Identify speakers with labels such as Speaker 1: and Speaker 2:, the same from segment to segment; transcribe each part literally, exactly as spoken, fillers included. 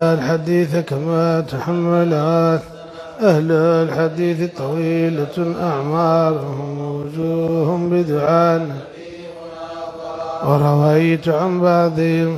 Speaker 1: الحديث كما تحملت أهل الحديث طويلة أعمارهم وجوههم بدعاء، ورويت عن بعضهم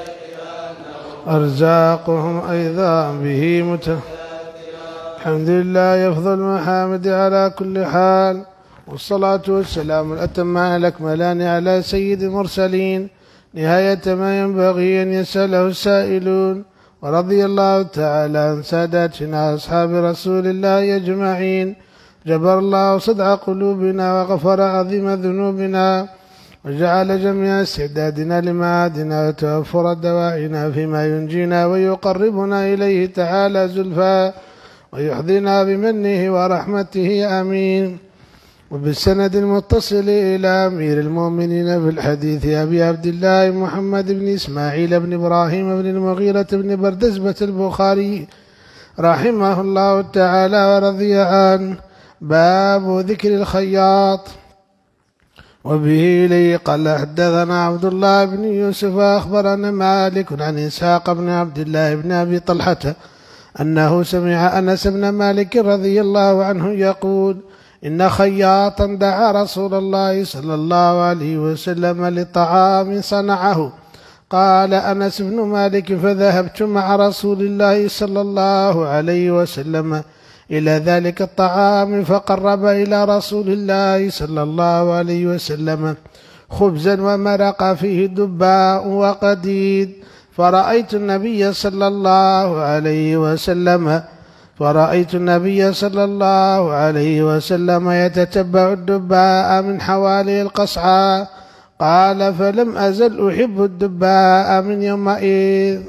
Speaker 1: أرزاقهم أيضا به مت. الحمد لله يفضل المحامد على كل حال، والصلاة والسلام الأتمان الأكملان على سيد المرسلين نهاية ما ينبغي أن يسأله السائلون. ورضي الله تعالى عن ساداتنا أصحاب رسول الله أجمعين. جبر الله صدع قلوبنا وغفر عظيم ذنوبنا، وجعل جميع استعدادنا لمعادنا وتوفر دواعينا فيما ينجينا ويقربنا إليه تعالى زلفى، ويحظنا بمنه ورحمته آمين. وبالسند المتصل إلى أمير المؤمنين في الحديث أبي عبد الله محمد بن إسماعيل بن إبراهيم بن المغيرة بن بردزبة البخاري رحمه الله تعالى ورضي عنه. باب ذكر الخياط. وبه إليه قال حدثنا عبد الله بن يوسف أخبرنا مالك عن إسحاق بن عبد الله بن أبي طلحة أنه سمع أنس بن مالك رضي الله عنه يقول: إن خياطا دعا رسول الله صلى الله عليه وسلم لطعام صنعه. قال أنس بن مالك: فذهبت مع رسول الله صلى الله عليه وسلم إلى ذلك الطعام، فقرب إلى رسول الله صلى الله عليه وسلم خبزا ومرق فيه دباء وقديد، فرأيت النبي صلى الله عليه وسلم فرأيت النبي صلى الله عليه وسلم يتتبع الدباء من حوالي القصعى. قال: فلم أزل أحب الدباء من يومئذ.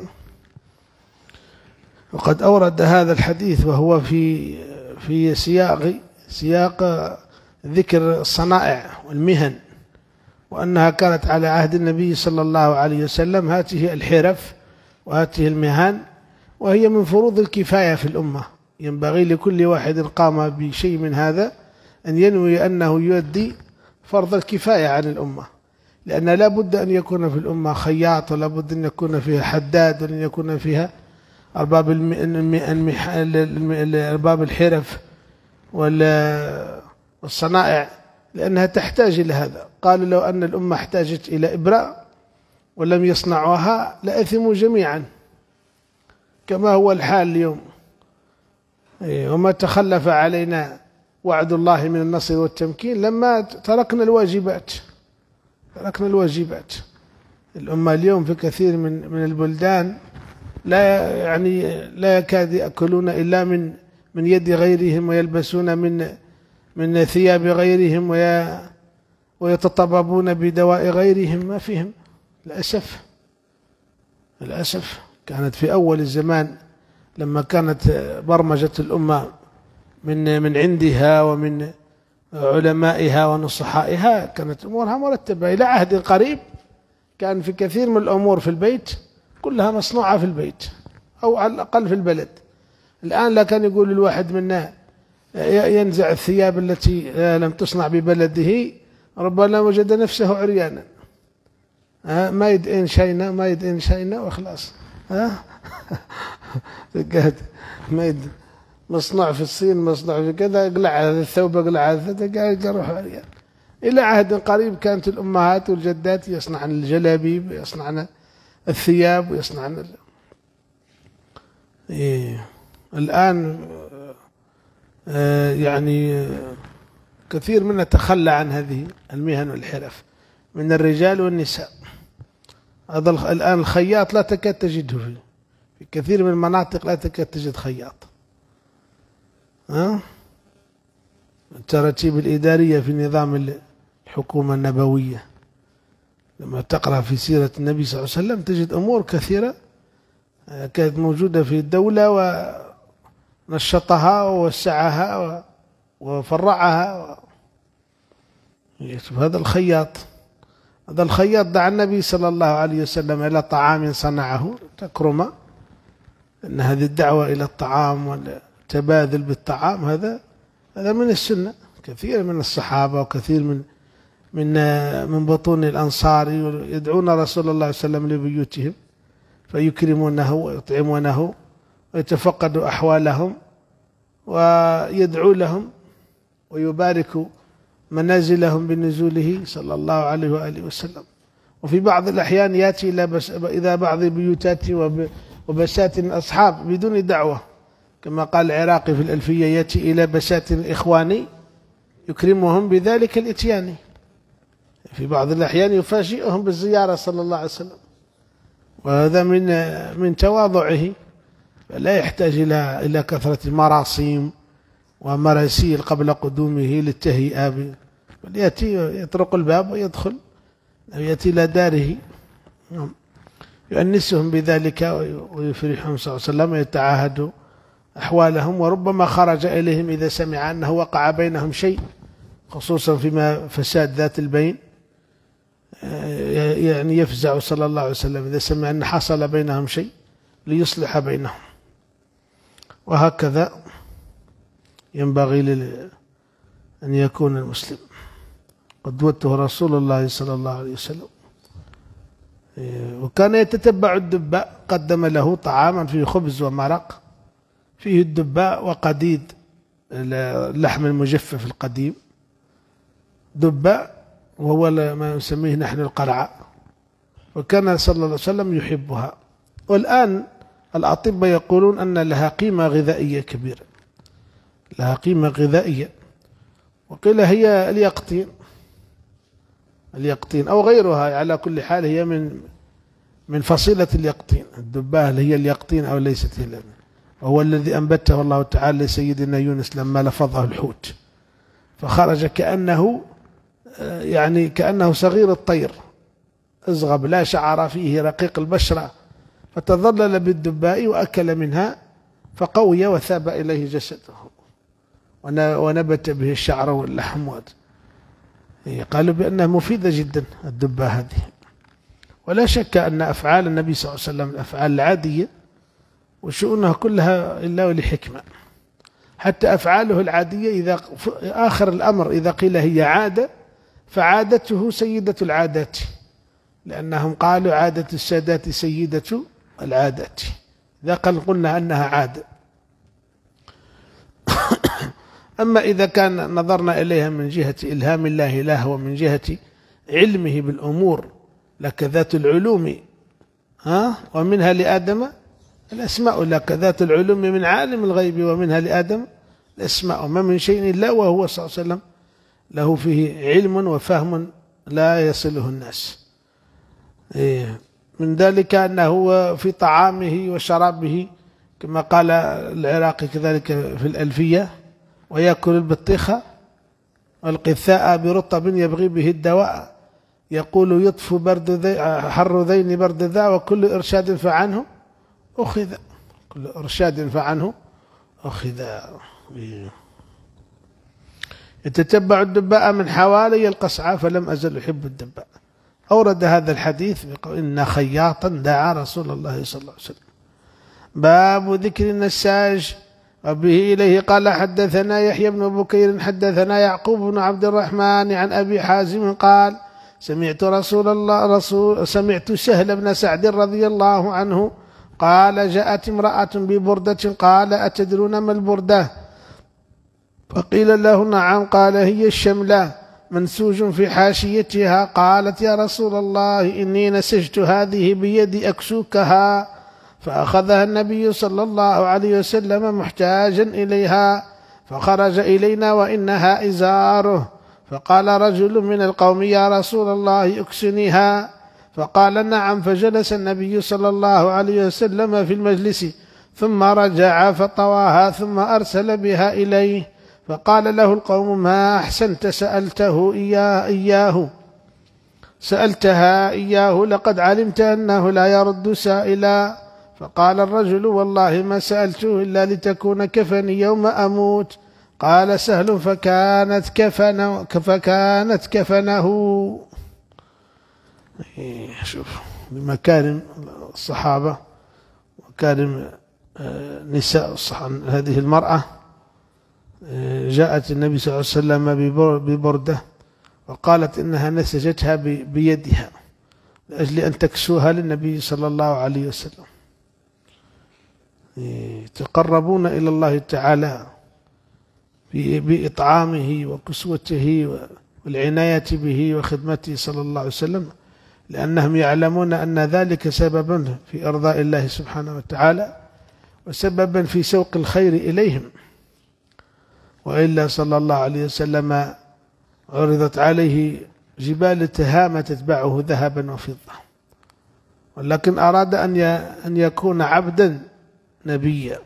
Speaker 1: وقد أورد هذا الحديث وهو في في سياق سياق ذكر الصنائع والمهن، وأنها كانت على عهد النبي صلى الله عليه وسلم هذه الحرف وهذه المهن، وهي من فروض الكفاية في الأمة. ينبغي لكل واحد قام بشيء من هذا أن ينوي أنه يؤدي فرض الكفاية عن الأمة، لأن لا بد أن يكون في الأمة خياط، ولا بد أن يكون فيها حداد، وأن يكون فيها أرباب أرباب الحرف والصنائع، لأنها تحتاج إلى هذا. قالوا: لو أن الأمة احتاجت إلى إبرة ولم يصنعوها لأثموا جميعا، كما هو الحال اليوم. وما تخلف علينا وعد الله من النصر والتمكين لما تركنا الواجبات تركنا الواجبات. الأمة اليوم في كثير من من البلدان لا يعني لا يكاد يأكلون إلا من من يد غيرهم، ويلبسون من من ثياب غيرهم، ويتطببون بدواء غيرهم. ما فيهم للأسف للأسف. كانت في أول الزمان لما كانت برمجة الأمة من من عندها ومن علمائها ونصحائها كانت أمورها مرتبة. إلى عهد قريب كان في كثير من الأمور في البيت كلها مصنوعة في البيت أو على الأقل في البلد. الآن لا كان يقول الواحد منا ينزع الثياب التي لم تصنع ببلده، ربما وجد نفسه عريانا. ما يدئن شينا ما يدئن شينا وخلاص. ها ما يد مصنوع في الصين، مصنوع في كذا، اقلع هذا الثوب، اقلع هذا، قاعد يروح عريان. إلى عهد قريب كانت الأمهات والجدات يصنعن الجلابيب، يصنعن الثياب، ويصنعن إيه. الآن آه يعني كثير منا تخلى عن هذه المهن والحرف من الرجال والنساء. هذا الآن الخياط لا تكاد تجده فيه. في كثير من المناطق لا تكاد تجد خياط. ها؟ التراتيب الإدارية في نظام الحكومة النبوية، لما تقرأ في سيرة النبي صلى الله عليه وسلم تجد أمور كثيرة كانت موجودة في الدولة ونشطها ووسعها وفرعها. هذا الخياط هذا الخياط دعا النبي صلى الله عليه وسلم إلى طعام صنعه تكرمة. أن هذه الدعوة إلى الطعام والتبادل بالطعام هذا هذا من السنة. كثير من الصحابة وكثير من من من بطون الأنصار يدعون رسول الله صلى الله عليه وسلم لبيوتهم فيكرمونه ويطعمونه ويتفقد أحوالهم ويدعو لهم ويبارك منازلهم بنزوله صلى الله عليه وآله وسلم. وفي بعض الأحيان يأتي إلى بعض بيوتات وبسات الأصحاب بدون دعوة، كما قال العراقي في الألفية: يأتي إلى بسات الإخوان يكرمهم بذلك الإتيان. في بعض الأحيان يفاجئهم بالزيارة صلى الله عليه وسلم، وهذا من من تواضعه، فلا يحتاج إلى إلى كثرة مراسيم ومراسيل قبل قدومه للتهيئة، بل يأتي يطرق الباب ويدخل أو يأتي إلى داره يؤنسهم بذلك ويفرحهم صلى الله عليه وسلم ويتعاهد أحوالهم. وربما خرج إليهم إذا سمع أنه وقع بينهم شيء، خصوصا فيما فساد ذات البين، يعني يفزع صلى الله عليه وسلم إذا سمع أن حصل بينهم شيء ليصلح بينهم. وهكذا ينبغي أن يكون المسلم. قدوته رسول الله صلى الله عليه وسلم، وكان يتتبع الدباء، قدم له طعاما فيه خبز ومرق، فيه الدباء وقديد اللحم المجفف القديم، دباء وهو ما نسميه نحن القرعة، وكان صلى الله عليه وسلم يحبها. والآن الأطباء يقولون أن لها قيمة غذائية كبيرة، لها قيمة غذائية، وقيل هي اليقطين اليقطين أو غيرها، على كل حال هي من من فصيلة اليقطين. الدباء هي اليقطين أو ليست هي، وهو الذي أنبته الله تعالى لسيدنا يونس لما لفظه الحوت فخرج كأنه يعني كأنه صغير الطير، أزغب لا شعر فيه، رقيق البشرة، فتظلل بالدباء وأكل منها فقوي وثاب إليه جسده ونبت به الشعر واللحم. قالوا بأنها مفيدة جدا الدباء هذه. ولا شك أن أفعال النبي صلى الله عليه وسلم الأفعال العادية وشؤونها كلها إلا ولحكمة، حتى أفعاله العادية إذا آخر الأمر إذا قيل هي عادة فعادته سيدة العادات، لأنهم قالوا عادة السادات سيدة العادات، إذا قال قلنا أنها عادة. أما إذا كان نظرنا إليها من جهة إلهام الله له ومن جهة علمه بالأمور، لك ذات العلوم ها ومنها لآدم الأسماء، لك ذات العلوم من عالم الغيب ومنها لآدم الأسماء، ما من شيء إلا وهو صلى الله عليه وسلم له فيه علم وفهم لا يصله الناس. من ذلك أنه في طعامه وشرابه كما قال العراقي كذلك في الألفية: ويأكل البطيخة والقثاء برطب يبغي به الدواء، يقول يطفو برد ذي حر ذين برد ذا، وكل إرشاد فعنه أخذ، كل إرشاد فعنه أخذ. يتتبع الدباء من حوالي القصعة فلم أزل أحب الدباء. أورد هذا الحديث بقول إن خياطا دعا رسول الله صلى الله عليه وسلم. باب ذكر النساج. وبه إليه قال حدثنا يحيى بن بكير حدثنا يعقوب بن عبد الرحمن عن أبي حازم قال سمعت رسول الله رسول سمعت سهل بن سعد رضي الله عنه قال جاءت امرأة ببردة قال أتدرون ما البردة؟ فقيل له نعم، قال هي الشملة منسوج في حاشيتها. قالت يا رسول الله إني نسجت هذه بيدي أكسوكها، فأخذها النبي صلى الله عليه وسلم محتاجا إليها، فخرج إلينا وإنها إزاره، فقال رجل من القوم يا رسول الله أكسنيها، فقال نعم، فجلس النبي صلى الله عليه وسلم في المجلس ثم رجع فطواها ثم أرسل بها إليه، فقال له القوم ما أحسنت سألته إياه, إياه سألتها إياه لقد علمت أنه لا يرد سائلا. فقال الرجل والله ما سألته إلا لتكون كفني يوم أموت. قال سهل فكانت كفنه, فكانت كفنه. شوف بمكارم الصحابة ومكارم نساء هذه المرأة. جاءت النبي صلى الله عليه وسلم ببردة وقالت إنها نسجتها بيدها، لأجل أن تكسوها للنبي صلى الله عليه وسلم. يتقربون إلى الله تعالى بإطعامه وكسوته والعناية به وخدمته صلى الله عليه وسلم، لأنهم يعلمون أن ذلك سببا في إرضاء الله سبحانه وتعالى وسببا في سوق الخير إليهم. وإلا صلى الله عليه وسلم عرضت عليه جبال تهامة تتبعه ذهبا وفضة، ولكن أراد أن يكون عبدا نبيا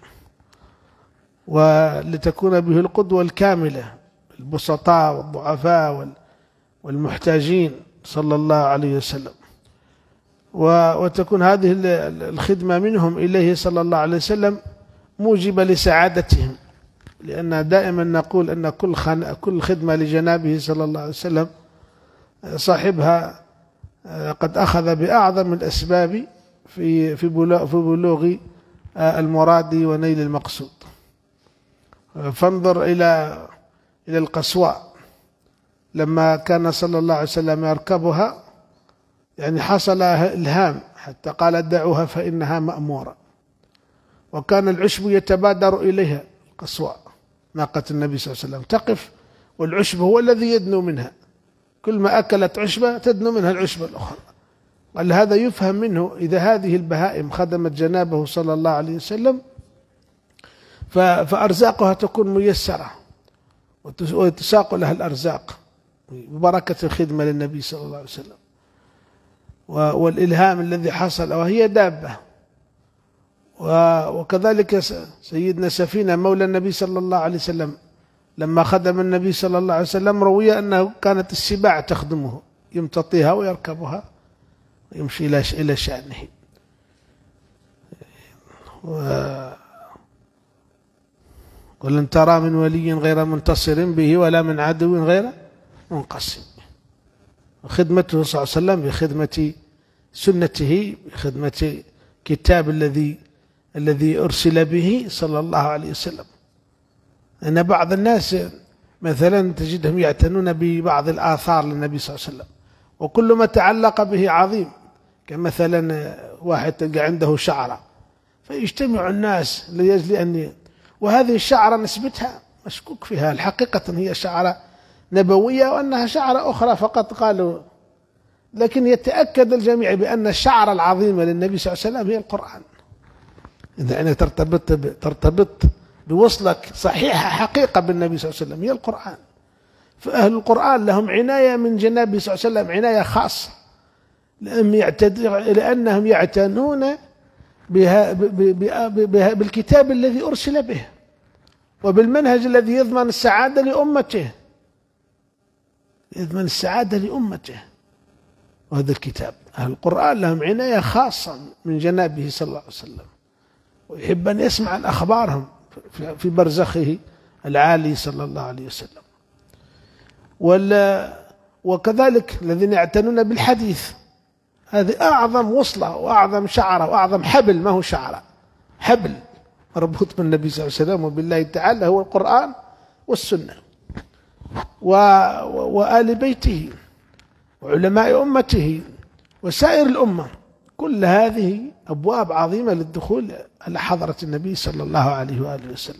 Speaker 1: ولتكون به القدوة الكاملة البسطاء والضعفاء والمحتاجين صلى الله عليه وسلم، وتكون هذه الخدمة منهم إليه صلى الله عليه وسلم موجبة لسعادتهم، لأن دائما نقول أن كل كل خدمة لجنابه صلى الله عليه وسلم صاحبها قد أخذ بأعظم الأسباب في في بلوغ المراد ونيل المقصود. فانظر إلى إلى القصواء لما كان صلى الله عليه وسلم يركبها، يعني حصل إلهام حتى قال دعوها فإنها مأمورة، وكان العشب يتبادر إليها. القصواء ناقة النبي صلى الله عليه وسلم تقف والعشب هو الذي يدنو منها، كل ما أكلت عشبة تدنو منها العشبة الأخرى. قال هذا يفهم منه إذا هذه البهائم خدمت جنابه صلى الله عليه وسلم فأرزاقها تكون ميسرة وتساق لها الأرزاق ببركة الخدمة للنبي صلى الله عليه وسلم. والإلهام الذي حصل وهي دابة. وكذلك سيدنا سفينة مولى النبي صلى الله عليه وسلم لما خدم النبي صلى الله عليه وسلم روي أنه كانت السباع تخدمه، يمتطيها ويركبها ويمشي إلى شأنه. ولن ترى من ولي غير منتصر به ولا من عدو غير منقسم. وخدمته صلى الله عليه وسلم بخدمة سنته، بخدمة كتاب الذي الذي أرسل به صلى الله عليه وسلم. أن بعض الناس مثلا تجدهم يعتنون ببعض الآثار للنبي صلى الله عليه وسلم وكل ما تعلق به عظيم، كمثلا واحد تلقى عنده شعرة فيجتمع الناس ليجل أن، وهذه الشعرة نسبتها مشكوك فيها، الحقيقة هي شعرة نبوية وأنها شعرة أخرى فقط قالوا، لكن يتأكد الجميع بأن الشعرة العظيمة للنبي صلى الله عليه وسلم هي القرآن. إذا أنك ترتبط ترتبط بوصلك صحيحة حقيقة بالنبي صلى الله عليه وسلم هي القرآن. فأهل القرآن لهم عناية من جنابه صلى الله عليه وسلم عناية خاصة، لأنهم يعتنون بها بها بالكتاب الذي أرسل به وبالمنهج الذي يضمن السعادة لأمته، يضمن السعادة لأمته. وهذا الكتاب أهل القرآن لهم عناية خاصة من جنابه صلى الله عليه وسلم، ويحب أن يسمع الأخبارهم في برزخه العالي صلى الله عليه وسلم. وكذلك الذين يعتنون بالحديث، هذه أعظم وصلة وأعظم شعرة وأعظم حبل، ما هو شعرة، حبل مربوط بالنبي صلى الله عليه وسلم وبالله تعالى هو القرآن والسنة وآل بيته وعلماء أمته وسائر الأمة. كل هذه أبواب عظيمة للدخول على حضرة النبي صلى الله عليه وآله وسلم.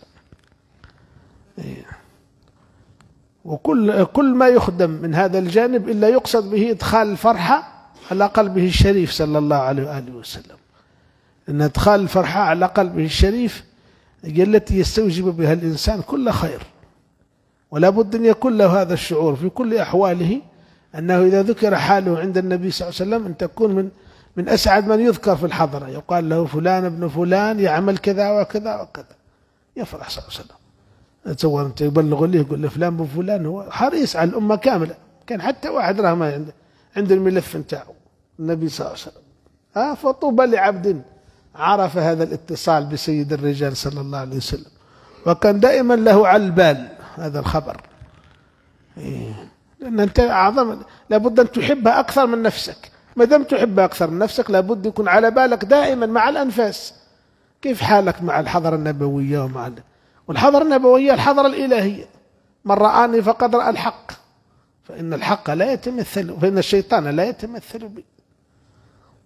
Speaker 1: وكل كل ما يخدم من هذا الجانب إلا يقصد به إدخال الفرحة على قلبه الشريف صلى الله عليه وآله وسلم. إن إدخال الفرحة على قلبه الشريف هي التي يستوجب بها الإنسان كل خير، ولا بد أن يكون له هذا الشعور في كل أحواله، أنه إذا ذكر حاله عند النبي صلى الله عليه وسلم أن تكون من من أسعد من يذكر في الحضرة، يقال له فلان ابن فلان يعمل كذا وكذا وكذا، يفرح صلى الله عليه وسلم. تصور أنت يبلغ له يقول له فلان ابن فلان، هو حريص على الأمة كاملة، كان حتى واحد راه ما عنده عند الملف نتاعو النبي صلى الله عليه وسلم. ها فطوبى لعبد عرف هذا الاتصال بسيد الرجال صلى الله عليه وسلم، وكان دائما له على البال هذا الخبر. إيه. لأن أنت أعظم، لابد أن تحبها أكثر من نفسك، ما دام تحبها أكثر من نفسك لابد يكون على بالك دائما مع الأنفاس كيف حالك مع الحضرة النبوية ومع والحضرة النبوية الحضرة الإلهية. من رآني فقد رأى الحق، فإن الحق لا يتمثل، فإن الشيطان لا يتمثل بي.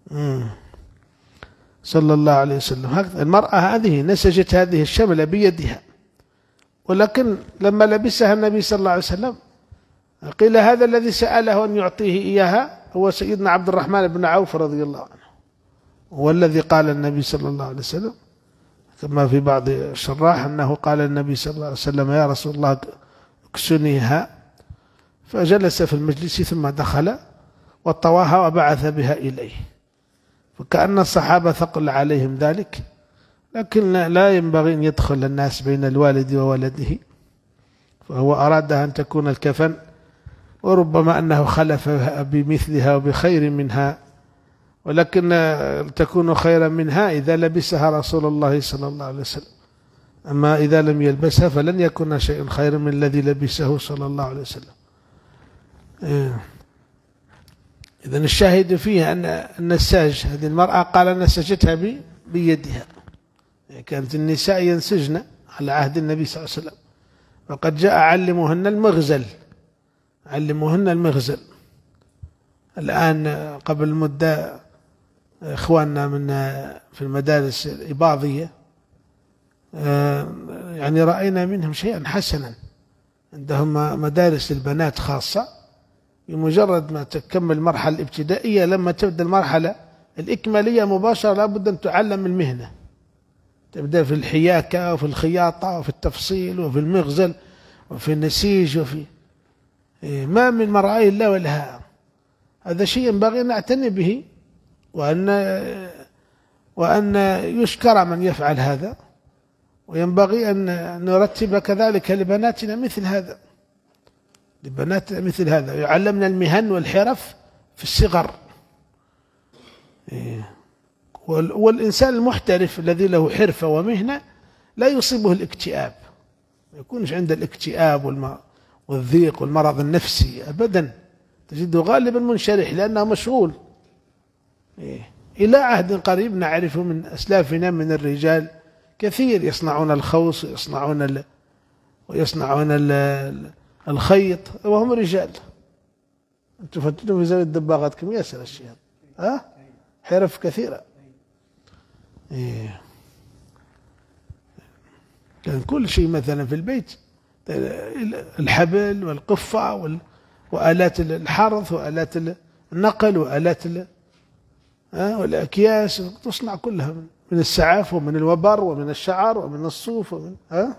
Speaker 1: مم. صلى الله عليه وسلم. هكذا المرأة هذه نسجت هذه الشملة بيدها، ولكن لما لبسها النبي صلى الله عليه وسلم قيل هذا الذي سأله أن يعطيه إياها هو سيدنا عبد الرحمن بن عوف رضي الله عنه، هو الذي قال النبي صلى الله عليه وسلم كما في بعض الشراح أنه قال النبي صلى الله عليه وسلم يا رسول الله اكسنيها، فجلس في المجلس ثم دخل وطواها وبعث بها إليه، فكأن الصحابة ثقل عليهم ذلك، لكن لا ينبغي أن يدخل الناس بين الوالد وولده، فهو أراد أن تكون الكفن، وربما أنه خلف بمثلها وبخير منها، ولكن تكون خيرا منها إذا لبسها رسول الله صلى الله عليه وسلم، أما إذا لم يلبسها فلن يكون شيء خير من الذي لبسه صلى الله عليه وسلم. إذن الشاهد فيه أن النساج هذه المرأة قال نسجتها بيدها، كانت النساء ينسجن على عهد النبي صلى الله عليه وسلم، وقد جاء علموهن المغزل، علموهن المغزل. الآن قبل مدة إخواننا من في المدارس الإباضية يعني رأينا منهم شيئا حسنا، عندهم مدارس البنات خاصة، بمجرد ما تكمل المرحلة الابتدائية لما تبدأ المرحلة الإكمالية مباشرة لابد أن تعلم المهنة، تبدأ في الحياكة وفي الخياطة وفي التفصيل وفي المغزل وفي النسيج وفي ما من مرعاة إلا ولها. هذا شيء ينبغي أن نعتني به، وأن وأن يشكر من يفعل هذا، وينبغي أن نرتب كذلك لبناتنا مثل هذا، لبناتنا مثل هذا يعلمنا المهن والحرف في الصغر. والإنسان المحترف الذي له حرفة ومهنة لا يصيبه الاكتئاب، ما يكونش عنده الاكتئاب والضيق والمرض النفسي أبدا، تجده غالبا منشرح لأنه مشغول. إلى عهد قريب نعرف من أسلافنا من الرجال كثير يصنعون الخوص ويصنعون ال... ويصنعون ال... الخيط وهم رجال. أنتم فتنوا في زاوية الدباغات كم ياسر الشيء ها حرف كثيرة. إيه. كان كل شيء مثلا في البيت الحبل والقفة وال... وآلات الحرث وآلات النقل وآلات ال... ها والأكياس تصنع كلها من, من السعاف ومن الوبر ومن الشعر ومن الصوف ومن ها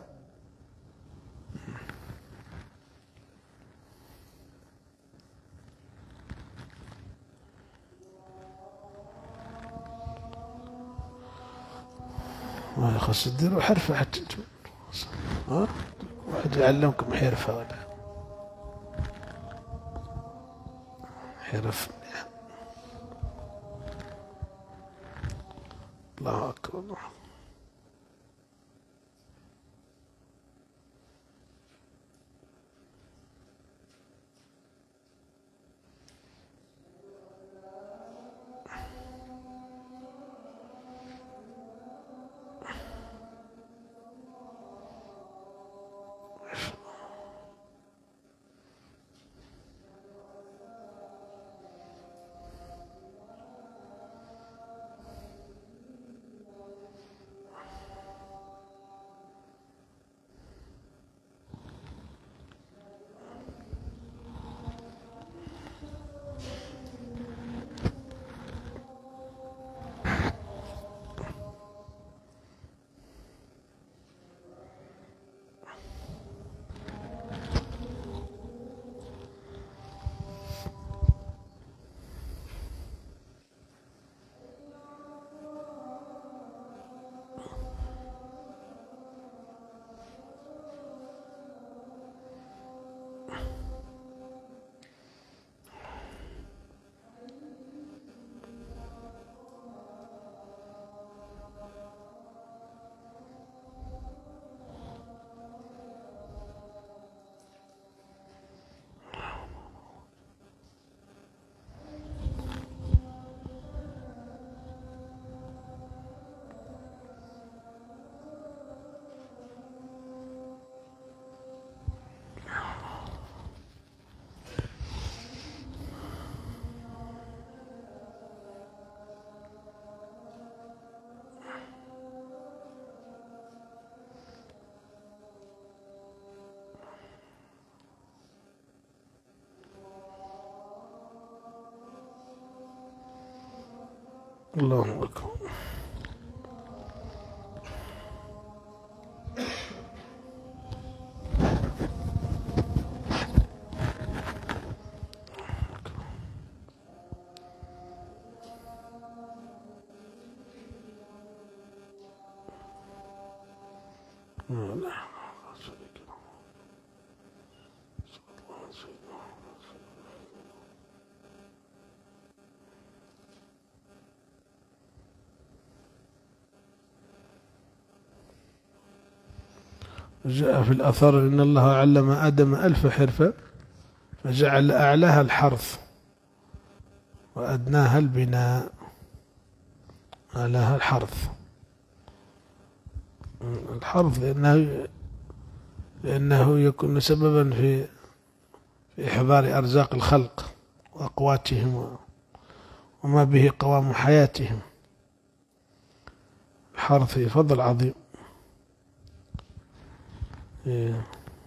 Speaker 1: ما يخص تديروا حرفة حتى ها واحد يعلمكم حرفة ولا حرف. الله أكبر. الله أكبر. جاء في الأثر إن الله علم آدم ألف حرفة فجعل أعلاها الحرث وأدناها البناء. أعلاها الحرث، الحرث لأنه لأنه يكون سببا في في إحضار أرزاق الخلق وأقواتهم وما به قوام حياتهم. الحرث فضل عظيم. إيه.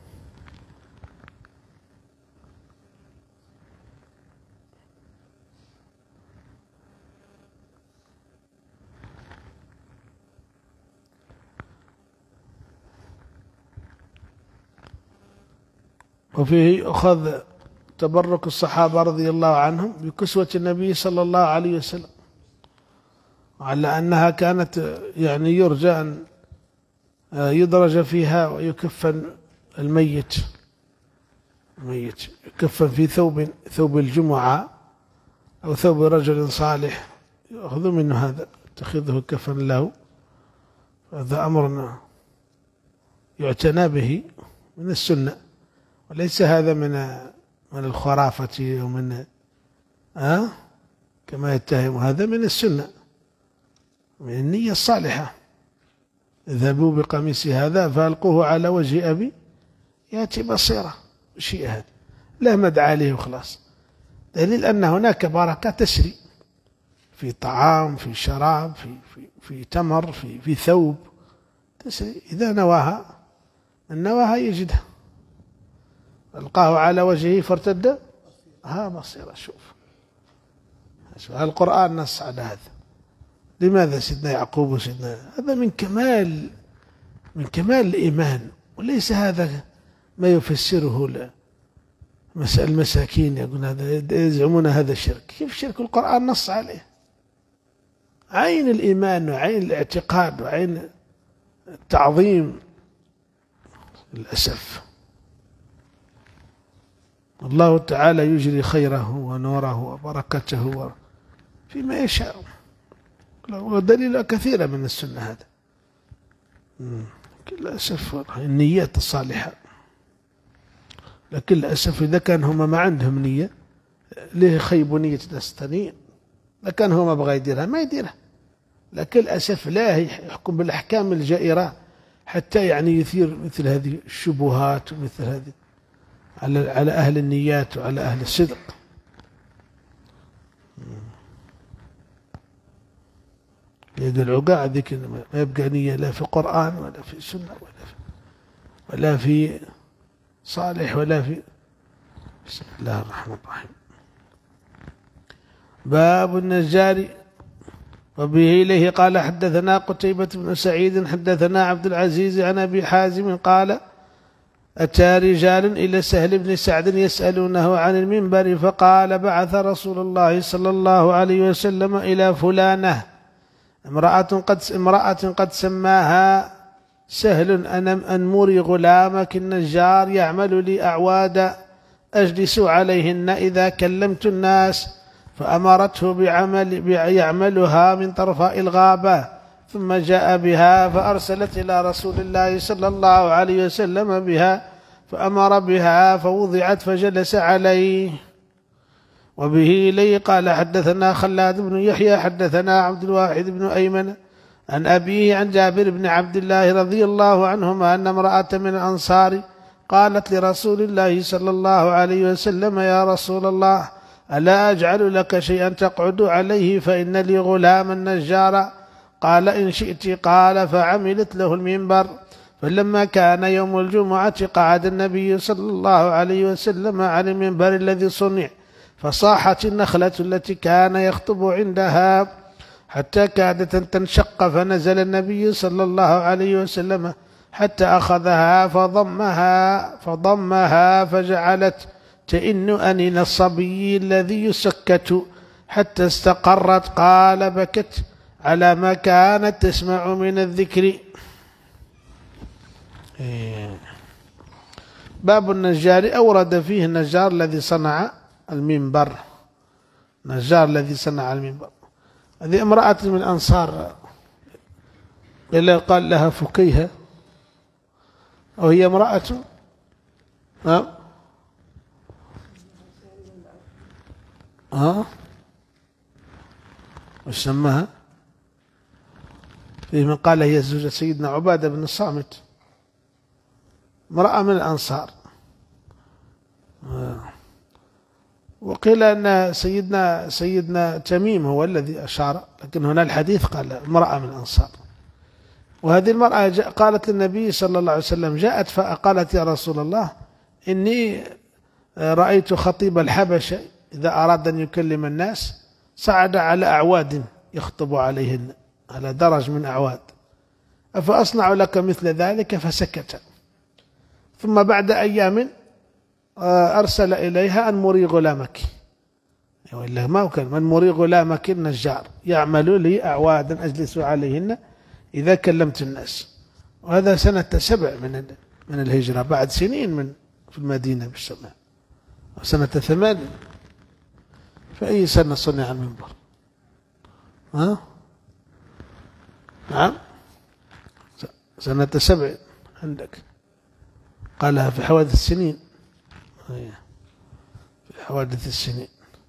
Speaker 1: وفيه يؤخذ تبرك الصحابة رضي الله عنهم بكسوة النبي صلى الله عليه وسلم، على أنها كانت يعني يرجى أن يدرج فيها ويكفن الميت الميت يكفن في ثوب ثوب الجمعة أو ثوب رجل صالح يأخذ منه هذا اتخذه كفن له. هذا أمر يعتنى به من السنة، وليس هذا من من الخرافة ومن أه كما يتهم، هذا من السنة، من النية الصالحة. اذهبوا بقميصي هذا فألقوه على وجه أبي يأتي بصيرة. شيء هذا لا مدعى عليه وخلاص، دليل أن هناك بركة تسري في طعام، في شراب، في في في تمر، في في ثوب تسري. إذا نواها النواها يجدها، ألقاه على وجهه فارتد ها بصيرة. شوف القرآن نص على هذا. لماذا سيدنا يعقوب وسيدنا هذا من كمال من كمال الإيمان، وليس هذا ما يفسره المساكين يقول هذا يزعمون هذا شرك. كيف شرك؟ القرآن نص عليه، عين الإيمان وعين الاعتقاد وعين التعظيم. للأسف الله تعالى يجري خيره ونوره وبركته فيما يشاء، ودليل كثيرة من السنة هذا. للأسف النيات الصالحة، لكن للأسف إذا كان هم ما عندهم نية ليه خيب نية ناس ثانيين، لكن هم بغى يديرها ما يديرها، لكن للأسف لا يحكم بالأحكام الجائرة حتى يعني يثير مثل هذه الشبهات ومثل هذه على على أهل النيات وعلى أهل الصدق. يد العقاع ذيك ما يبقى نية لا في قرآن ولا في سنة ولا في ولا في صالح ولا في. بسم الله الرحمن الرحيم. باب النجار. وبه إليه قال حدثنا قتيبة بن سعيد حدثنا عبد العزيز عن أبي حازم قال أتى رجال إلى سهل بن سعد يسألونه عن المنبر، فقال بعث رسول الله صلى الله عليه وسلم إلى فلانة امرأة قد امرأة قد سماها سهل أن مري غلامك النجار يعمل لي أعوادا أجلس عليهن إذا كلمت الناس، فأمرته بعمل يعملها من طرفاء الغابة، ثم جاء بها فأرسلت إلى رسول الله صلى الله عليه وسلم بها فأمر بها فوضعت فجلس عليه. وبه إليه قال حدثنا خلاد بن يحيى حدثنا عبد الواحد بن أيمن عن أبيه عن جابر بن عبد الله رضي الله عنهما أن امرأة من الأنصار قالت لرسول الله صلى الله عليه وسلم يا رسول الله ألا أجعل لك شيئا تقعد عليه فإن لي غلاما نجارا؟ قال إن شئت. قال فعملت له المنبر. فلما كان يوم الجمعة قعد النبي صلى الله عليه وسلم على المنبر الذي صنع، فصاحت النخلة التي كان يخطب عندها حتى كادت أن تنشق، فنزل النبي صلى الله عليه وسلم حتى أخذها فضمها فضمها فجعلت تئن أنين الصبي الذي يسكت حتى استقرت. قال: بكت على ما كانت تسمع من الذكر. باب النجار. أورد فيه النجار الذي صنع المنبر، النجار الذي صنع المنبر. هذه امرأة من الأنصار إلا قال لها فكيها، وهي امرأة ها ها وش سماها؟ فيه من قال هي زوجة سيدنا عبادة بن الصامت، امرأة من الأنصار. وقيل أن سيدنا سيدنا تميم هو الذي أشار، لكن هنا الحديث قال امرأة من الأنصار. وهذه المرأة قالت للنبي صلى الله عليه وسلم، جاءت فقالت: يا رسول الله، إني رأيت خطيب الحبشة إذا أراد أن يكلم الناس صعد على أعواد يخطب عليهن، على درج من أعواد، أفأصنع لك مثل ذلك؟ فسكت. ثم بعد أيام أرسل إليها أن مري غلامك، وإلا ما كان من مري غلامك النجار يعمل لي أعوادا أجلس عليهن إذا كلمت الناس. وهذا سنة سبع من من الهجرة، بعد سنين من في المدينة بالسماء، سنة ثمان. فأي سنة صنع المنبر؟ ها؟ نعم، سنة سبع عندك، قالها في حوادث السنين، في حوادث السنين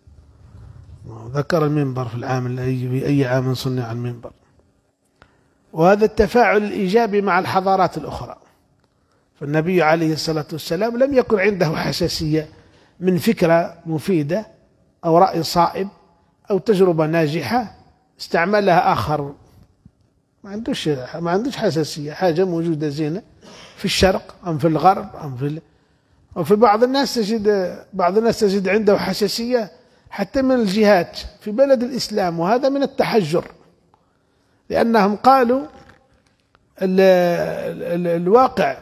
Speaker 1: ذكر المنبر في العام في أي عام صنع المنبر. وهذا التفاعل الإيجابي مع الحضارات الأخرى. فالنبي عليه الصلاة والسلام لم يكن عنده حساسية من فكرة مفيدة أو رأي صائب أو تجربة ناجحة استعملها آخر، ما عندوش ما عندوش حساسية، حاجة موجودة زينة في الشرق أم في الغرب أم في ال... وفي بعض الناس تجد بعض الناس تجد عنده حساسية حتى من الجهات في بلد الإسلام، وهذا من التحجر، لأنهم قالوا ال ال الواقع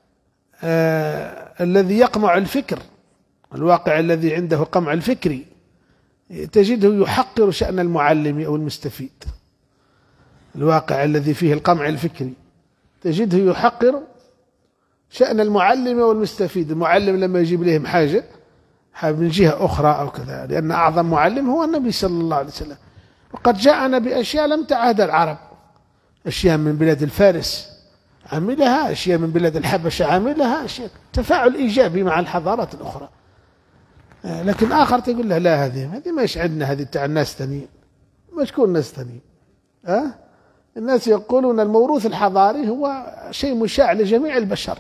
Speaker 1: آه الذي يقمع الفكر، الواقع الذي عنده قمع الفكري تجده يحقر شأن المعلم أو المستفيد. الواقع الذي فيه القمع الفكري تجده يحقر شأن المعلم والمستفيد. المعلم لما يجيب لهم حاجة من جهة أخرى أو كذا، لأن أعظم معلم هو النبي صلى الله عليه وسلم، وقد جاءنا بأشياء لم تعهد العرب، أشياء من بلاد الفارس عملها، أشياء من بلاد الحبشة عملها، أشياء تفاعل إيجابي مع الحضارات الأخرى. لكن آخر تقول له لا، هذه هذه ما يشعدنا، هذه تاع الناس ثانيين، ما تكون ناس ثانيين. أه؟ الناس يقولون الموروث الحضاري هو شيء مشاع لجميع البشر،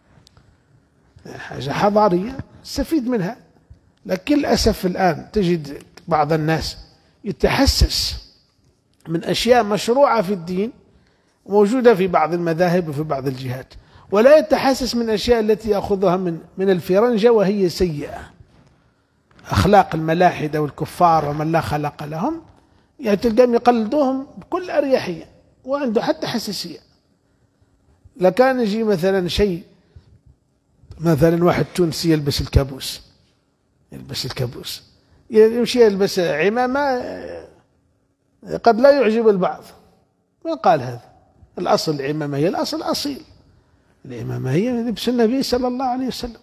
Speaker 1: حاجة حضارية استفيد منها. لكن للأسف الآن تجد بعض الناس يتحسس من أشياء مشروعة في الدين موجودة في بعض المذاهب وفي بعض الجهات، ولا يتحسس من أشياء التي يأخذها من من الفرنجة وهي سيئة، أخلاق الملاحدة والكفار ومن لا خلق لهم، يعني تلقاهم يقلدوهم بكل أريحية وعنده حتى حساسية. لكان يجي مثلا شيء، مثلا واحد تونسي يلبس الكابوس، يلبس الكابوس يمشي يلبس عمامة، قد لا يعجب البعض. من قال هذا؟ الأصل العمامة هي الأصل أصيل، العمامة هي لبس النبي صلى الله عليه وسلم.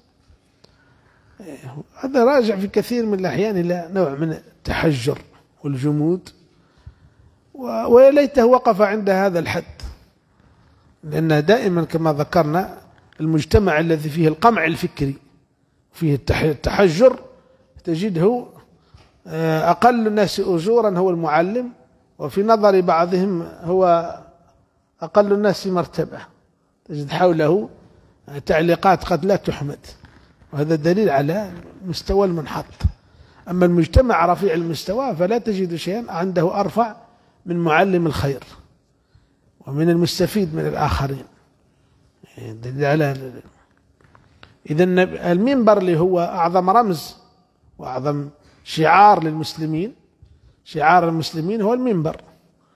Speaker 1: هذا راجع في كثير من الأحيان إلى نوع من التحجر والجمود، وليته وقف عند هذا الحد، لأن دائما كما ذكرنا المجتمع الذي فيه القمع الفكري فيه التحجر تجده أقل الناس أجورا هو المعلم، وفي نظر بعضهم هو أقل الناس مرتبة، تجد حوله تعليقات قد لا تحمد، وهذا دليل على مستوى المنحط. أما المجتمع رفيع المستوى فلا تجد شيئا عنده أرفع من معلم الخير ومن المستفيد من الآخرين. دليل على إذن المنبر اللي هو أعظم رمز وأعظم شعار للمسلمين، شعار المسلمين هو المنبر،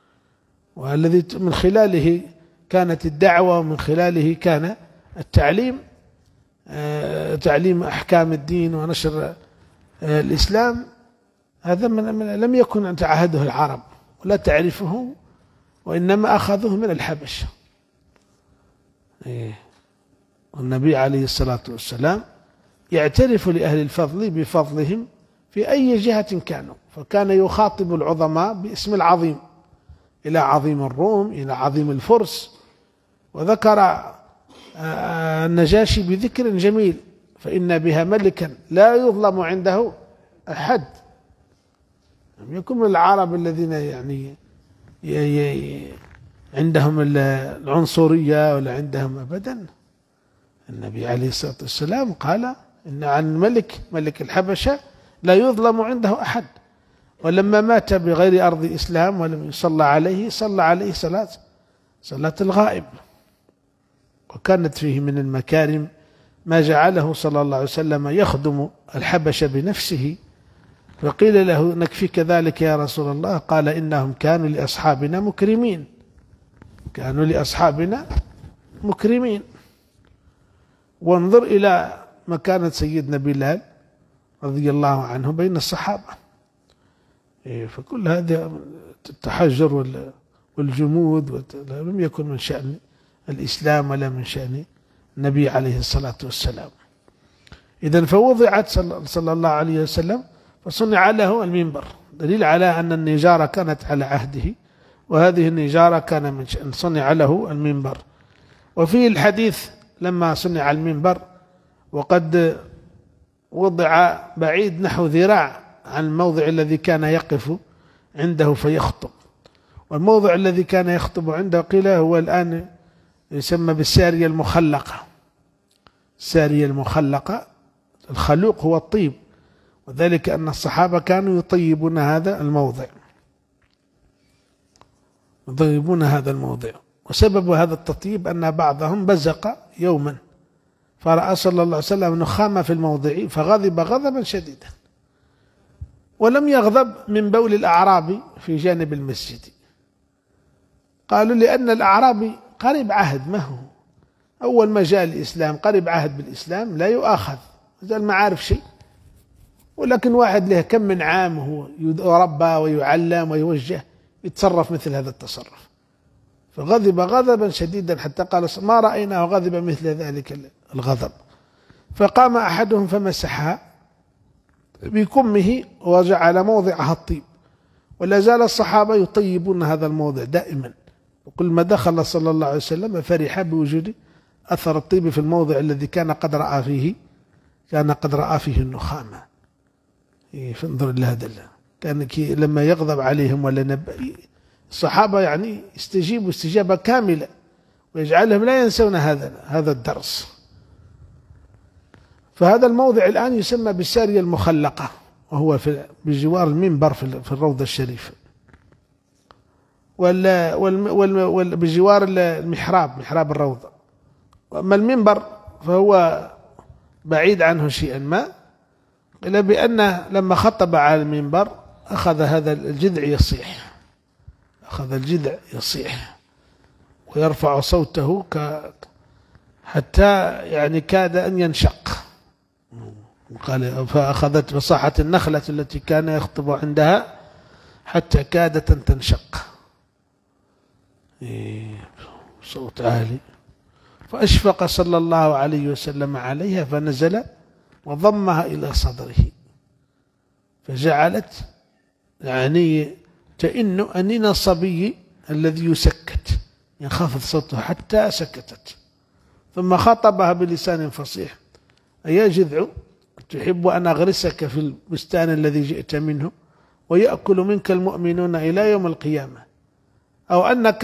Speaker 1: والذي من خلاله كانت الدعوة ومن خلاله كان التعليم، تعليم أحكام الدين ونشر الإسلام. هذا من لم يكن تعهده العرب ولا تعرفه، وإنما أخذوه من الحبشة. والنبي عليه الصلاة والسلام يعترف لأهل الفضل بفضلهم في أي جهة كانوا، فكان يخاطب العظماء باسم العظيم، إلى عظيم الروم، إلى عظيم الفرس، وذكر النجاشي بذكر جميل: فإن بها ملكا لا يظلم عنده أحد. لم يكن من العرب الذين يعني عندهم العنصرية ولا عندهم أبدا. النبي عليه الصلاة والسلام قال إن عن ملك ملك الحبشة لا يظلم عنده أحد، ولما مات بغير أرض الإسلام ولم يصلى عليه صلى عليه صلاة صلاة الغائب. وكانت فيه من المكارم ما جعله صلى الله عليه وسلم يخدم الحبشة بنفسه، فقيل له: نكفيك ذلك يا رسول الله؟ قال: إنهم كانوا لأصحابنا مكرمين، كانوا لأصحابنا مكرمين. وانظر إلى مكانة سيدنا بلال رضي الله عنه بين الصحابة. فكل هذا التحجر والجمود لم يكن من شأن الإسلام ولا من شأن النبي عليه الصلاة والسلام. إذن فوضعت صلى الله عليه وسلم فصنع له المنبر، دليل على أن النجارة كانت على عهده، وهذه النجارة كان من شأن صنع له المنبر. وفي الحديث لما صنع المنبر وقد وضع بعيد نحو ذراع عن الموضع الذي كان يقف عنده فيخطب، والموضع الذي كان يخطب عنده قيل هو الآن يسمى بالسارية المخلقة. السارية المخلقة، الخلوق هو الطيب، وذلك أن الصحابة كانوا يطيبون هذا الموضع، يطيبون هذا الموضع. وسبب هذا التطيب أن بعضهم بزق يوما فرأى صلى الله عليه وسلم نخامة في الموضع فغضب غضبا شديدا، ولم يغضب من بول الأعرابي في جانب المسجد. قالوا لأن الأعرابي قريب عهد، ما هو أول ما جاء الإسلام قريب عهد بالإسلام، لا يؤاخذ، زال ما عارف شيء. ولكن واحد له كم من عام هو يربى ويعلم ويوجه يتصرف مثل هذا التصرف، فغضب غضبا شديدا حتى قال: ما رأيناه غضب مثل ذلك الغضب. فقام أحدهم فمسحها بكمه وجعل موضعها الطيب، ولا زال الصحابة يطيبون هذا الموضع دائما. وكل ما دخل صلى الله عليه وسلم فرح بوجود أثر الطيب في الموضع الذي كان قد رأى فيه كان قد رأى فيه النخامة. فانظر إلى هذا، كان لما يغضب عليهم ولا نبأ الصحابة يعني يستجيبوا استجابة كاملة ويجعلهم لا ينسون هذا هذا الدرس. فهذا الموضع الآن يسمى بالسارية المخلقة، وهو في بجوار المنبر في الروضة الشريفة، ولا وال بجوار المحراب، محراب الروضة. وأما المنبر فهو بعيد عنه شيئا ما، إلا بأنه لما خطب على المنبر أخذ هذا الجذع يصيح، أخذ الجذع يصيح ويرفع صوته ك حتى يعني كاد أن ينشق. قال: فأخذت بصاحة النخلة التي كان يخطب عندها حتى كادت أن تنشق، صوت عالي. فأشفق صلى الله عليه وسلم عليها فنزل وضمها إلى صدره، فجعلت يعني تئن أنين الصبي الذي يسكت، ينخفض صوته حتى سكتت. ثم خاطبها بلسان فصيح: أيا جذع، تحب أن أغرسك في البستان الذي جئت منه ويأكل منك المؤمنون إلى يوم القيامة، أو أنك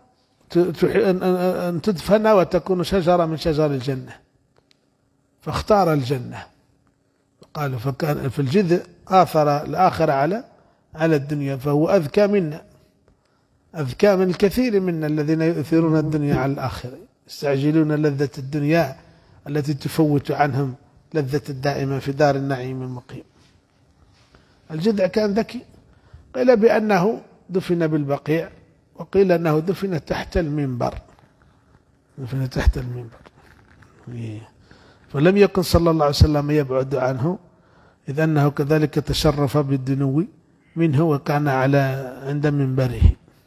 Speaker 1: أن تدفن وتكون شجرة من شجر الجنة؟ فاختار الجنة. قالوا فكان في الجذع آثر الآخرة على على الدنيا، فهو أذكى منا، أذكى من الكثير منا الذين يؤثرون الدنيا على الآخرة، يستعجلون لذة الدنيا التي تفوت عنهم لذة الدائمة في دار النعيم المقيم. الجذع كان ذكي، قيل بأنه دفن بالبقيع وقيل أنه دفن تحت المنبر، دفن تحت المنبر. فلم يكن صلى الله عليه وسلم يبعد عنه، إذ أنه كذلك تشرف بالدنو منه وكان على عند منبره.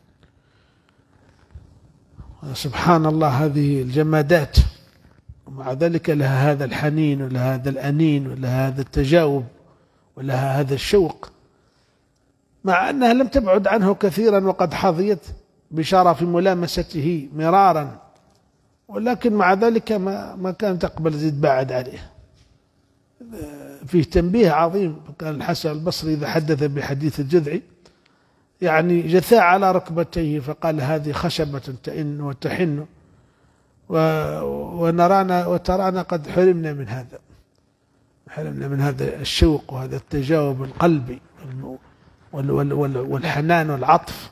Speaker 1: سبحان الله، هذه الجمادات ومع ذلك لها هذا الحنين ولها هذا الأنين ولها هذا التجاوب ولها هذا الشوق، مع أنها لم تبعد عنه كثيرا وقد حظيت بشرف ملامسته مرارا، ولكن مع ذلك ما ما كانت تقبل زيد بعد عليه. فيه تنبيه عظيم. كان الحسن البصري إذا حدث بحديث الجذع يعني جثى على ركبتيه فقال: هذه خشبة تئن وتحن ونرانا وترانا قد حرمنا من هذا، حرمنا من هذا الشوق وهذا التجاوب القلبي والحنان والعطف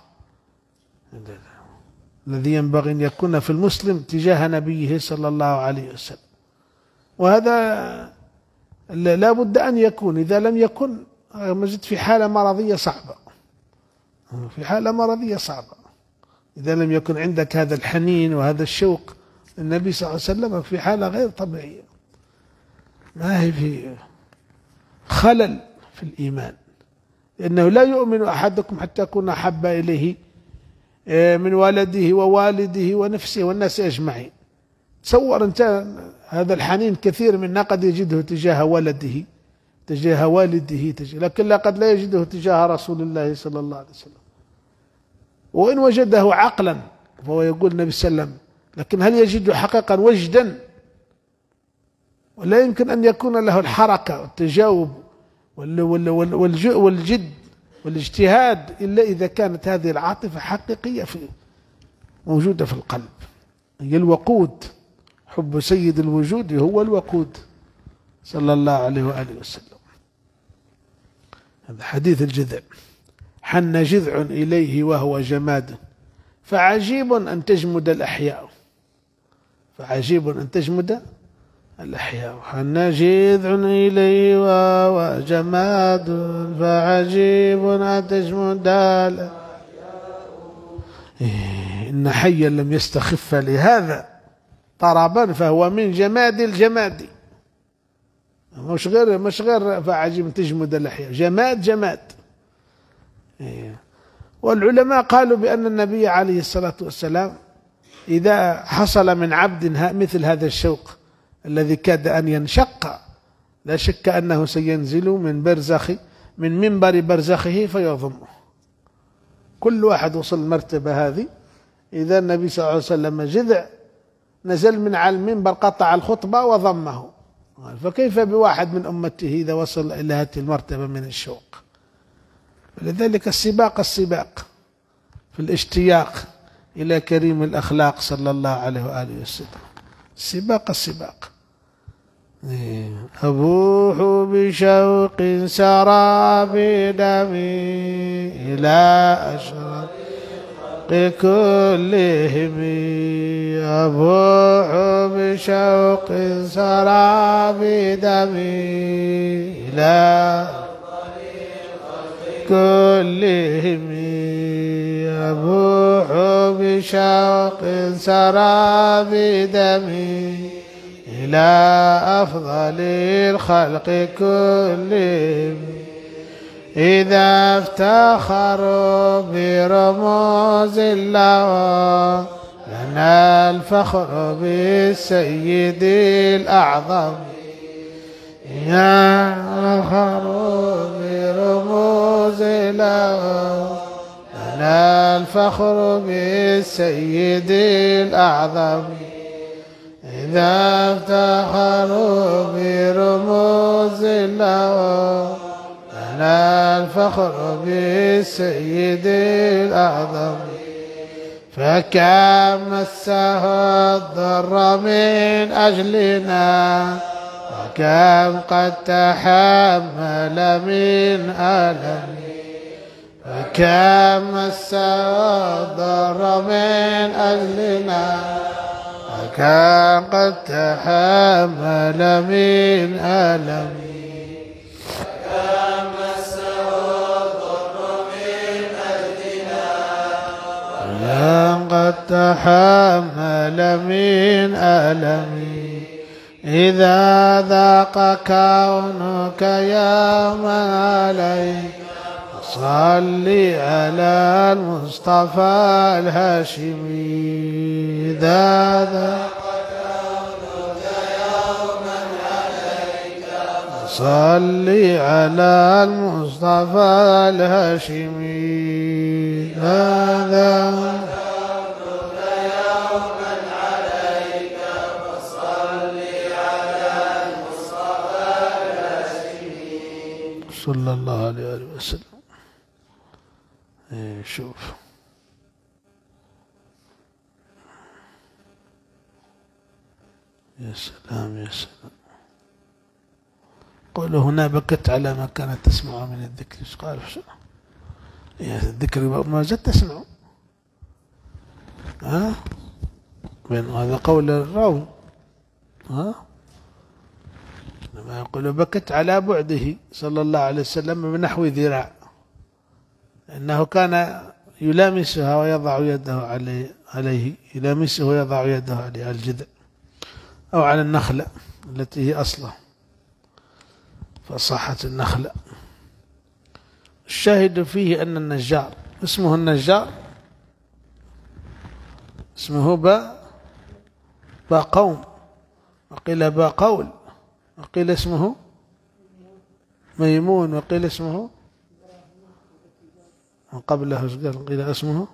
Speaker 1: الذي ينبغي أن يكون في المسلم تجاه نبيه صلى الله عليه وسلم. وهذا لا بد أن يكون، إذا لم يكن مجد في حالة مرضية صعبة، في حالة مرضية صعبة. إذا لم يكن عندك هذا الحنين وهذا الشوق النبي صلى الله عليه وسلم في حالة غير طبيعية، ما هي في خلل في الإيمان، لأنه لا يؤمن أحدكم حتى يكون أحب إليه من والده ووالده ونفسه والناس أجمعين. تصور أنت هذا الحنين كثير منا قد يجده تجاه ولده، تجاه والده، تجاه، لكن قد لا يجده تجاه رسول الله صلى الله عليه وسلم. وإن وجده عقلا فهو يقول النبي صلى الله عليه وسلم، لكن هل يجد حقيقا وجدا؟ ولا يمكن أن يكون له الحركة والتجاوب والجد والاجتهاد إلا إذا كانت هذه العاطفة حقيقية في موجودة في القلب. هي الوقود، حب سيد الوجود هو الوقود صلى الله عليه وآله وسلم. هذا حديث الجذع. حن جذع إليه وهو جماد فعجيب أن تجمد الأحياء، فعجيب أن تجمد الأحياء. حن جذع إليه وهو جماد فعجيب أن تجمد الأحياء. إن حيا لم يستخف لهذا طربا فهو من جماد الجماد. مش غير مش غير فعجيب تجمد الأحياء، جماد جماد. والعلماء قالوا بأن النبي عليه الصلاة والسلام إذا حصل من عبد مثل هذا الشوق الذي كاد أن ينشق، لا شك أنه سينزل من برزخ من منبر برزخه فيضمه. كل واحد وصل المرتبة هذه. إذا النبي صلى الله عليه وسلم جذع نزل من على المنبر قطع الخطبة وضمه، فكيف بواحد من أمته إذا وصل إلى هذه المرتبة من الشوق؟ لذلك السباق السباق في الاشتياق إلى كريم الأخلاق صلى الله عليه وآله وسلم. السباق السباق. أبوح بشوق سرى بدمي إلى أشرق كلهم. أبوح بشوق سرى بدمي إلى كلهم. أبوح بشوق سرى بدمي إلى أفضل الخلق كلهم. إذا افتخروا برموز الله لنا الفخر بالسيد الأعظم. يا فخر برموز الله لنا الفخر بالسيد الأعظم. إذا افتخروا برموز الله لنا الفخر بالسيد الأعظم. فكم مسه الضر من أجلنا وكم قد تحمل من ألم. فكم مسه الضر من أجلنا وكم قد تحمل من ألم. قد تحمل من ألمي إذا ذاق كونك يا من عليك صل على المصطفى الهاشمي إذا ذاق كونك يوما عليك صل على المصطفى الهاشمي هذا صلى الله عليه وسلم. ايه شوف يا سلام يا سلام. قولوا هنا بكت على ما كانت تسمع من الذكر. ايش قال؟ يا الذكر ما زلت تسمع. ها بين هذا قول الراوي. ها لما يقول بكت على بعده صلى الله عليه وسلم بنحو ذراع، إنه كان يلامسها ويضع يده عليه, عليه يلامسه ويضع يده عليه على الجذع أو على النخلة التي هي أصله فصاحة النخلة. الشاهد فيه أن النجار اسمه النجار اسمه باء باء قوم، وقيل باء قول، وقيل اسمه ميمون، وقيل اسمه قبله قيل اسمه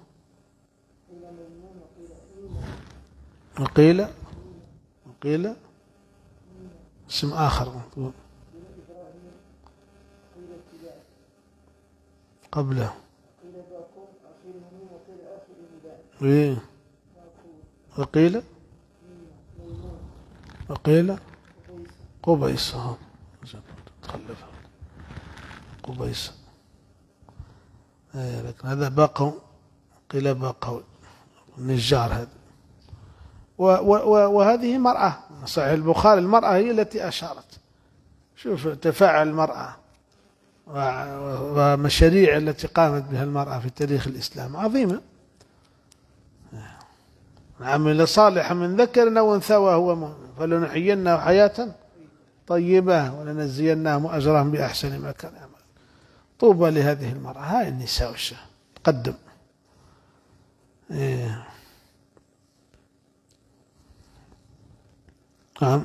Speaker 1: وقيل وقيل اسم آخر قبله وقيل وقيل قبيس تخلف قبيس. لكن هذا باقو قيل باقو النجار هذا. وهذه مرأة صحيح البخاري، المرأة هي التي أشارت. شوف تفاعل المرأة ومشاريع التي قامت بها المرأة في تاريخ الإسلام عظيمة. عمل صالحا من ذكر أو أنثى وهو مؤمن فلنحيينه حياة طيبة ولنجزينهم أجرهم بأحسن ما كان يعمل. طوبى لهذه المرأة. هاي النساء والشهوة تقدم. إيه. نعم.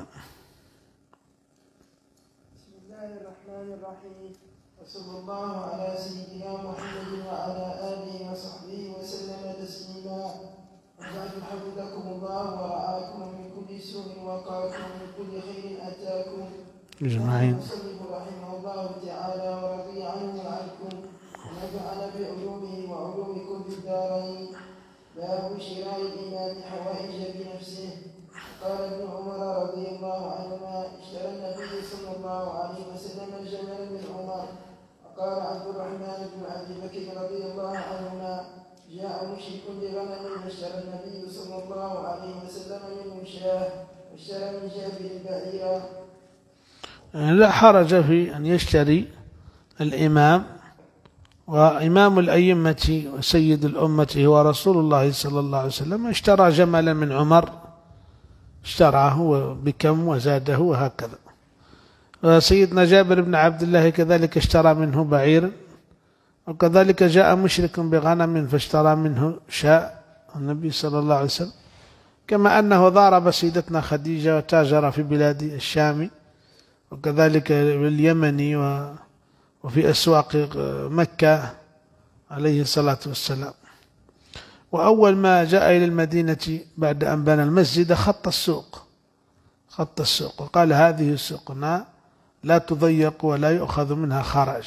Speaker 2: بسم الله الرحمن الرحيم، وصلى الله على سيدنا محمد وعلى آله وصحبه وسلم تسليما. وبعد حفظكم الله ورعاكم من كل سوء وقاكم من كل خير أتاكم
Speaker 1: أجمعين.
Speaker 2: المصنف رحمه الله تعالى ورضي عنه وعنكم ونفعنا بعلومه وعلومكم في الدارين. باب شراء الإمام حوائج بنفسه. قال ابن عمر رضي الله عنهما اشترى النبي صلى الله عليه وسلم الجمل من عمر. وقال عبد الرحمن بن أبي بكر رضي الله عنهما جاء مشرك بغنم فاشترى النبي صلى الله عليه وسلم منه شاه واشترى من جابر بعيرا.
Speaker 1: لا حرج في أن يشتري الإمام، وإمام الأئمة وسيد الأمة هو رسول الله صلى الله عليه وسلم اشترى جملا من عمر، اشتراه بكم وزاده وهكذا. وسيدنا جابر بن عبد الله كذلك اشترى منه بعيرا، وكذلك جاء مشرك بغنم فاشترى منه شاء النبي صلى الله عليه وسلم. كما أنه ضارب سيدتنا خديجة وتاجر في بلاد الشام وكذلك باليمن وفي أسواق مكة عليه الصلاة والسلام. وأول ما جاء إلى المدينة بعد أن بنى المسجد خط السوق خط السوق وقال هذه سوقنا لا تضيق ولا يؤخذ منها خراج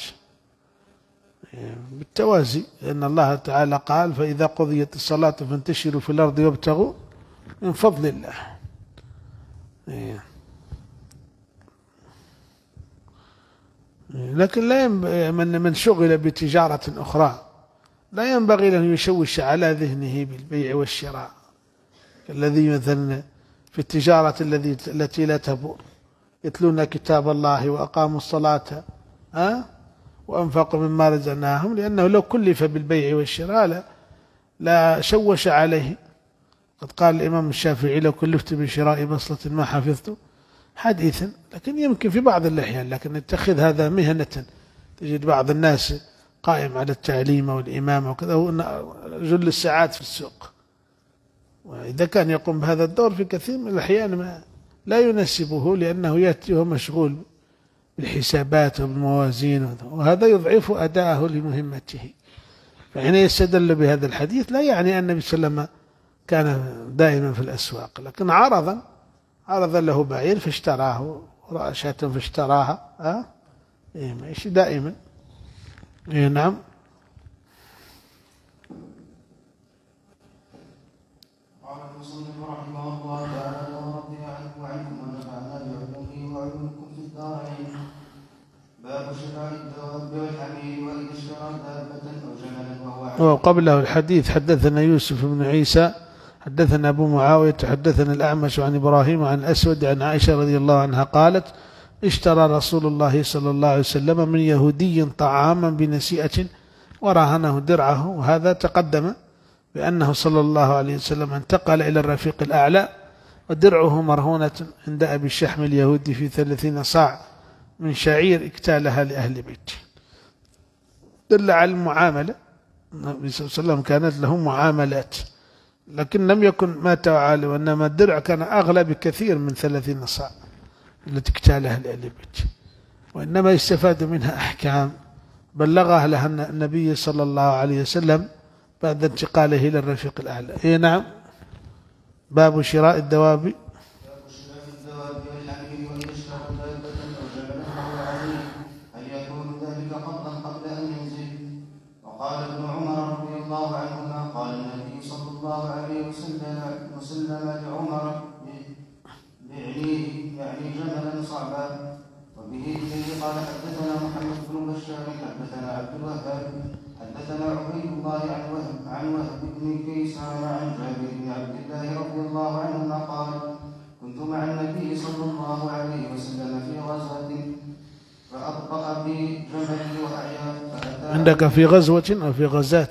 Speaker 1: بالتوازي، لأن الله تعالى قال فإذا قضيت الصلاة فانتشروا في الأرض وابتغوا من فضل الله. لكن لا ينبغي من من شغل بتجارة أخرى لا ينبغي أن يشوش على ذهنه بالبيع والشراء، الذي مثلا في التجارة الذي التي لا تبور يتلون كتاب الله وأقاموا الصلاة أه؟ وأنفقوا مما رزقناهم، لأنه لو كلف بالبيع والشراء لا شوش عليه. قد قال الإمام الشافعي: لو كلفت بشراء بصلة ما حفظت حديثا. لكن يمكن في بعض الأحيان، لكن اتخذ هذا مهنة. تجد بعض الناس قائم على التعليم والإمامة وكذا، جل الساعات في السوق، وإذا كان يقوم بهذا الدور في كثير من الأحيان ما لا يناسبه، لأنه يأتي وهو مشغول بالحسابات وبالموازين، وهذا يضعف أداءه لمهمته. فحين يستدل بهذا الحديث لا يعني أن النبي صلى الله عليه وسلم كان دائما في الأسواق، لكن عرضا عرض له بعير فاشتراه، ورأى شاة فاشتراها. أه؟ إيه ماشي دائما. إيه نعم.
Speaker 2: قال المصنف رحمه الله تعالى ورضي عنه وعنكم ونفعنا بعلومه وعلومكم في الدارين. باب شراء الدواب والحمير وإذا اشترى دابة أو جملا وهو
Speaker 1: وقبله الحديث: حدثنا يوسف بن عيسى حدثنا أبو معاوية حدثنا الأعمش عن إبراهيم عن أسود عن عائشة رضي الله عنها قالت: اشترى رسول الله صلى الله عليه وسلم من يهودي طعاما بنسيئة ورهنه درعه. وهذا تقدم بأنه صلى الله عليه وسلم انتقل إلى الرفيق الأعلى ودرعه مرهونة عند أبي الشحم اليهودي في ثلاثين صاع من شعير اكتالها لأهل بيته. دل على المعاملة. النبي صلى الله عليه وسلم كانت له معاملات، لكن لم يكن ما تعالى، وإنما الدرع كان أغلى بكثير من ثلاثين صاع التي اكتالها لأهل بيته، وإنما يستفاد منها أحكام بلغها لها النبي صلى الله عليه وسلم بعد انتقاله إلى الرفيق الأعلى. إيه نعم. باب شراء الدواب.
Speaker 2: باب شراء الدواب والحمير وإذا اشترى دابة أو جملا وهو عليه هل يكون ذلك قبضا قبل أن ينزل؟ وقال ابن عمر رضي الله عنهما: قال النبي صلى الله عليه وسلم وسلم لعمر: بعنيه يعني جملا صعبا. وبه إليه قال: حدثنا محمد بن بشار حدثنا عبد الوهاب حدثنا عبيد الله عن وهب عن وهب بن كيسان عن جابر بن عبد الله رضي الله عنهما قال: كنت مع النبي صلى الله عليه وسلم في غزوة فأبطأ بي جملي وأعيا فأتى.
Speaker 1: عندك في غزوة أو في غزاة؟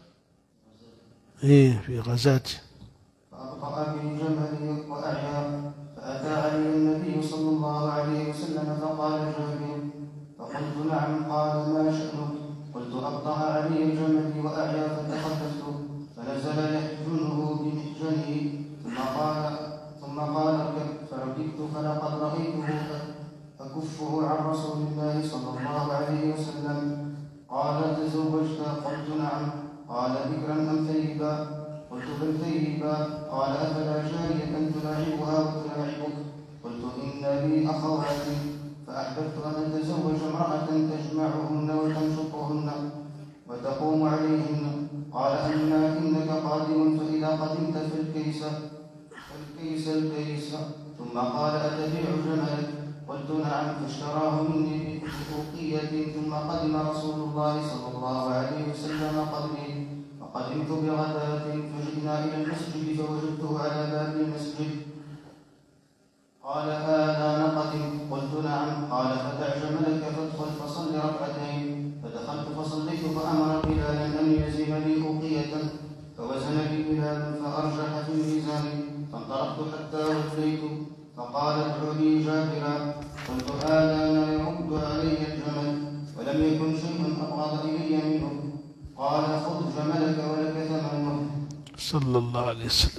Speaker 1: إيه في غزاة.
Speaker 2: فأبطأ بي جملي وأعيا فأتى علي النبي صلى الله عليه وسلم فقال: جابر. فقلت: نعم. قال: ما شأنك؟ قلت: أبطأ علي جملي وأعيا فتخلفت فنزل يحجنه بمحجنه ثم قال ثم قال اركب فركبت فلقد رأيته أكفه عن رسول الله صلى الله عليه وسلم. قال: تزوجت؟ قلت: نعم. قال: بكرا أم ثيبا؟ قلت: بل ثيبا. قال: أفلا جارية تلاعبها وتلاعبك؟ قلت: إن لي أخواتي فأحببت أن أتزوج امرأة تجمعهن وتنشطهن وتقوم عليهن. قال: أما إنك قادم فإذا قدمت فالكيس فالكيس الكيس. ثم قال: أتبيع جملك؟ قلت: نعم. فاشتراه مني بأوقية. ثم قدم رسول الله صلى الله عليه وسلم قبلي فقدمت بغداة فجئنا إلى المسجد فوجدته على باب المسجد. قال: آذان قدم؟ قلت: نعم. قال: فدع جملك فادخل فصل ركعتين. فدخلت فصليت فأمر بلالا أن يزن لي أوقية فوزن لي بلال فأرجح في الميزان فانطلقت حتى وليت فقال: ادع لي جابرا. قلت: آذان يرد علي الجمل ولم يكن شيء أبغض إلي منه. قال: خذ جملك ولك ثمنه.
Speaker 1: صلى الله عليه وسلم.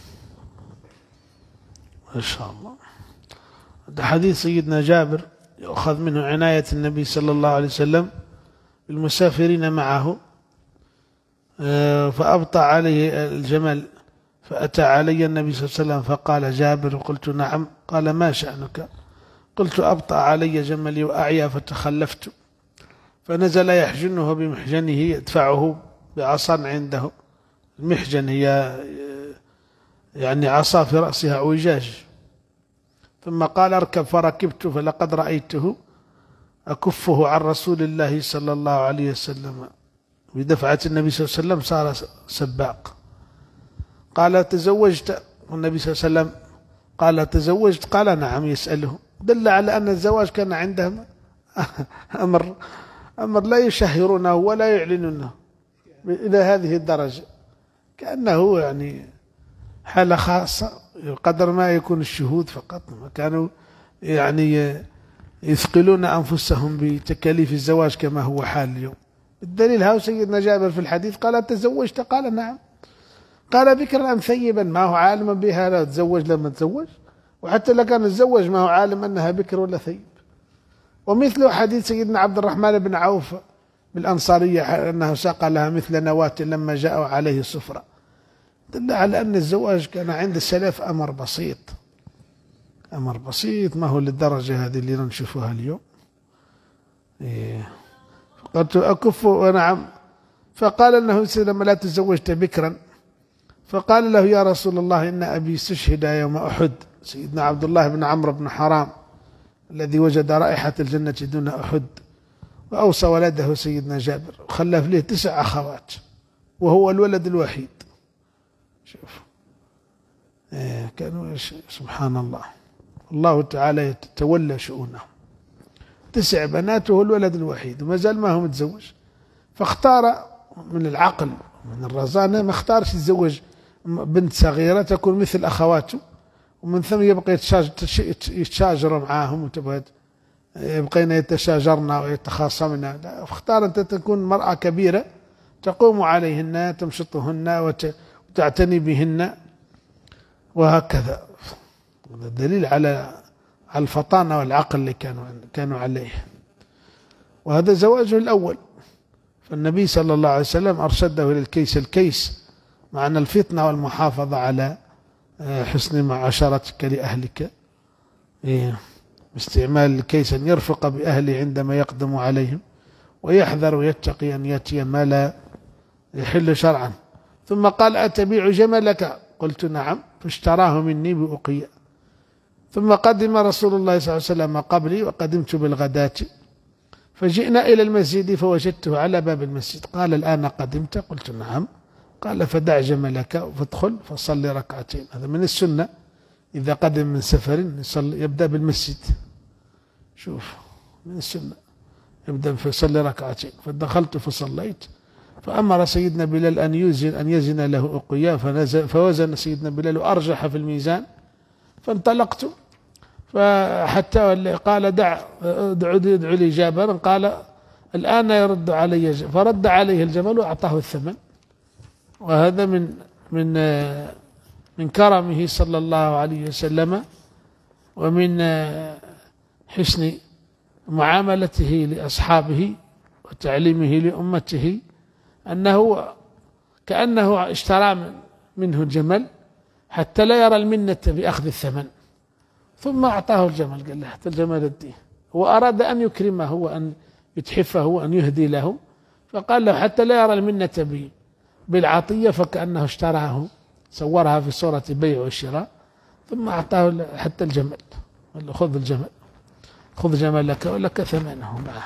Speaker 1: ما شاء الله. هذا حديث سيدنا جابر يؤخذ منه عناية النبي صلى الله عليه وسلم بالمسافرين معه. فأبطأ عليه الجمل فأتى علي النبي صلى الله عليه وسلم فقال: جابر. قلت: نعم. قال: ما شأنك؟ قلت: أبطأ علي جملي وأعيا فتخلفت. فنزل يحجنه بمحجنه يدفعه بعصا عنده. المحجن هي يعني عصا في رأسها اعوجاج. ثم قال: اركب. فركبت فلقد رأيته أكفه عن رسول الله صلى الله عليه وسلم. بدفعة النبي صلى الله عليه وسلم صار سباق. قال: تزوجت؟ والنبي صلى الله عليه وسلم قال: تزوجت؟ قال: نعم. يسأله. دل على أن الزواج كان عندهم أمر أمر لا يشهرونه ولا يعلنونه إلى هذه الدرجة. كأنه يعني حالة خاصة قدر ما يكون الشهود فقط، كانوا يعني يثقلون أنفسهم بتكاليف الزواج كما هو حال اليوم. الدليل هاو سيدنا جابر في الحديث قال تزوجت؟ قال نعم. قال بكرا أم ثيبا؟ ما هو عالما بها لا تزوج لما تزوج، وحتى لو كان تزوج ما هو عالم أنها بكر ولا ثيب. ومثل حديث سيدنا عبد الرحمن بن عوف بالأنصارية أنه ساق لها مثل نواة لما جاءوا عليه السفرة، دل على أن الزواج كان عند السلف أمر بسيط، أمر بسيط، ما هو للدرجة هذه اللي نشوفها اليوم. إيه. قلت أكف ونعم. فقال أنه لما لا تزوجت بكرا، فقال له يا رسول الله إن أبي استشهد يوم أحد، سيدنا عبد الله بن عمرو بن حرام الذي وجد رائحة الجنة دون أحد، وأوصى ولده سيدنا جابر وخلف له تسع أخوات وهو الولد الوحيد. شوف إيه كانوا سبحان الله، الله تعالى يتولى شؤونه. تسع بنات وهو الولد الوحيد وما زال ما هو متزوج، فاختار من العقل من الرزانة ما اختارش يتزوج بنت صغيرة تكون مثل أخواته ومن ثم يبقى يتشاجر معاهم وتبعد يبقين يتشاجرن ويتخاصمن، فاختار أنت تكون مرأة كبيرة تقوم عليهن تمشطهن وتعتني بهن وهكذا. هذا دليل على على الفطانة والعقل اللي كانوا كانوا عليه. وهذا زواجه الأول، فالنبي صلى الله عليه وسلم أرشده إلى الكيس الكيس، معنى الفطنة والمحافظة على حسن معاشرتك لأهلك، باستعمال الكيس أن يرفق بأهله عندما يقدم عليهم ويحذر ويتقي أن يأتي ما لا يحل شرعا. ثم قال أتبيع جملك؟ قلت نعم، فاشتراه مني بأقية. ثم قدم رسول الله صلى الله عليه وسلم قبلي وقدمت بالغداة، فجئنا إلى المسجد فوجدته على باب المسجد. قال الآن قدمت؟ قلت نعم. قال فدع جملك فادخل فصلي ركعتين. هذا من السنة، إذا قدم من سفر يبدأ بالمسجد. شوف من السنة يبدأ فصلي ركعتين. فدخلت فصليت، فأمر سيدنا بلال أن يزن أن يزن له أقيا، فوزن سيدنا بلال وأرجح في الميزان. فانطلقت فحتى قال دع ادعو لي جابر، قال الآن يرد علي، فرد عليه الجمل وأعطاه الثمن. وهذا من من من كرمه صلى الله عليه وسلم ومن حسن معاملته لأصحابه وتعليمه لأمته، أنه كأنه اشترى منه الجمل حتى لا يرى المنة بأخذ الثمن، ثم أعطاه الجمل. قال له حتى الجمل اديه، وأراد أن يكرمه وأن يتحفه وأن يهدي له، فقال له حتى لا يرى المنة بالعطية، فكأنه اشتراه صورها في صورة بيع وشراء، ثم أعطاه حتى الجمل. قال له خذ الجمل، خذ جملك ولك ثمنه معه.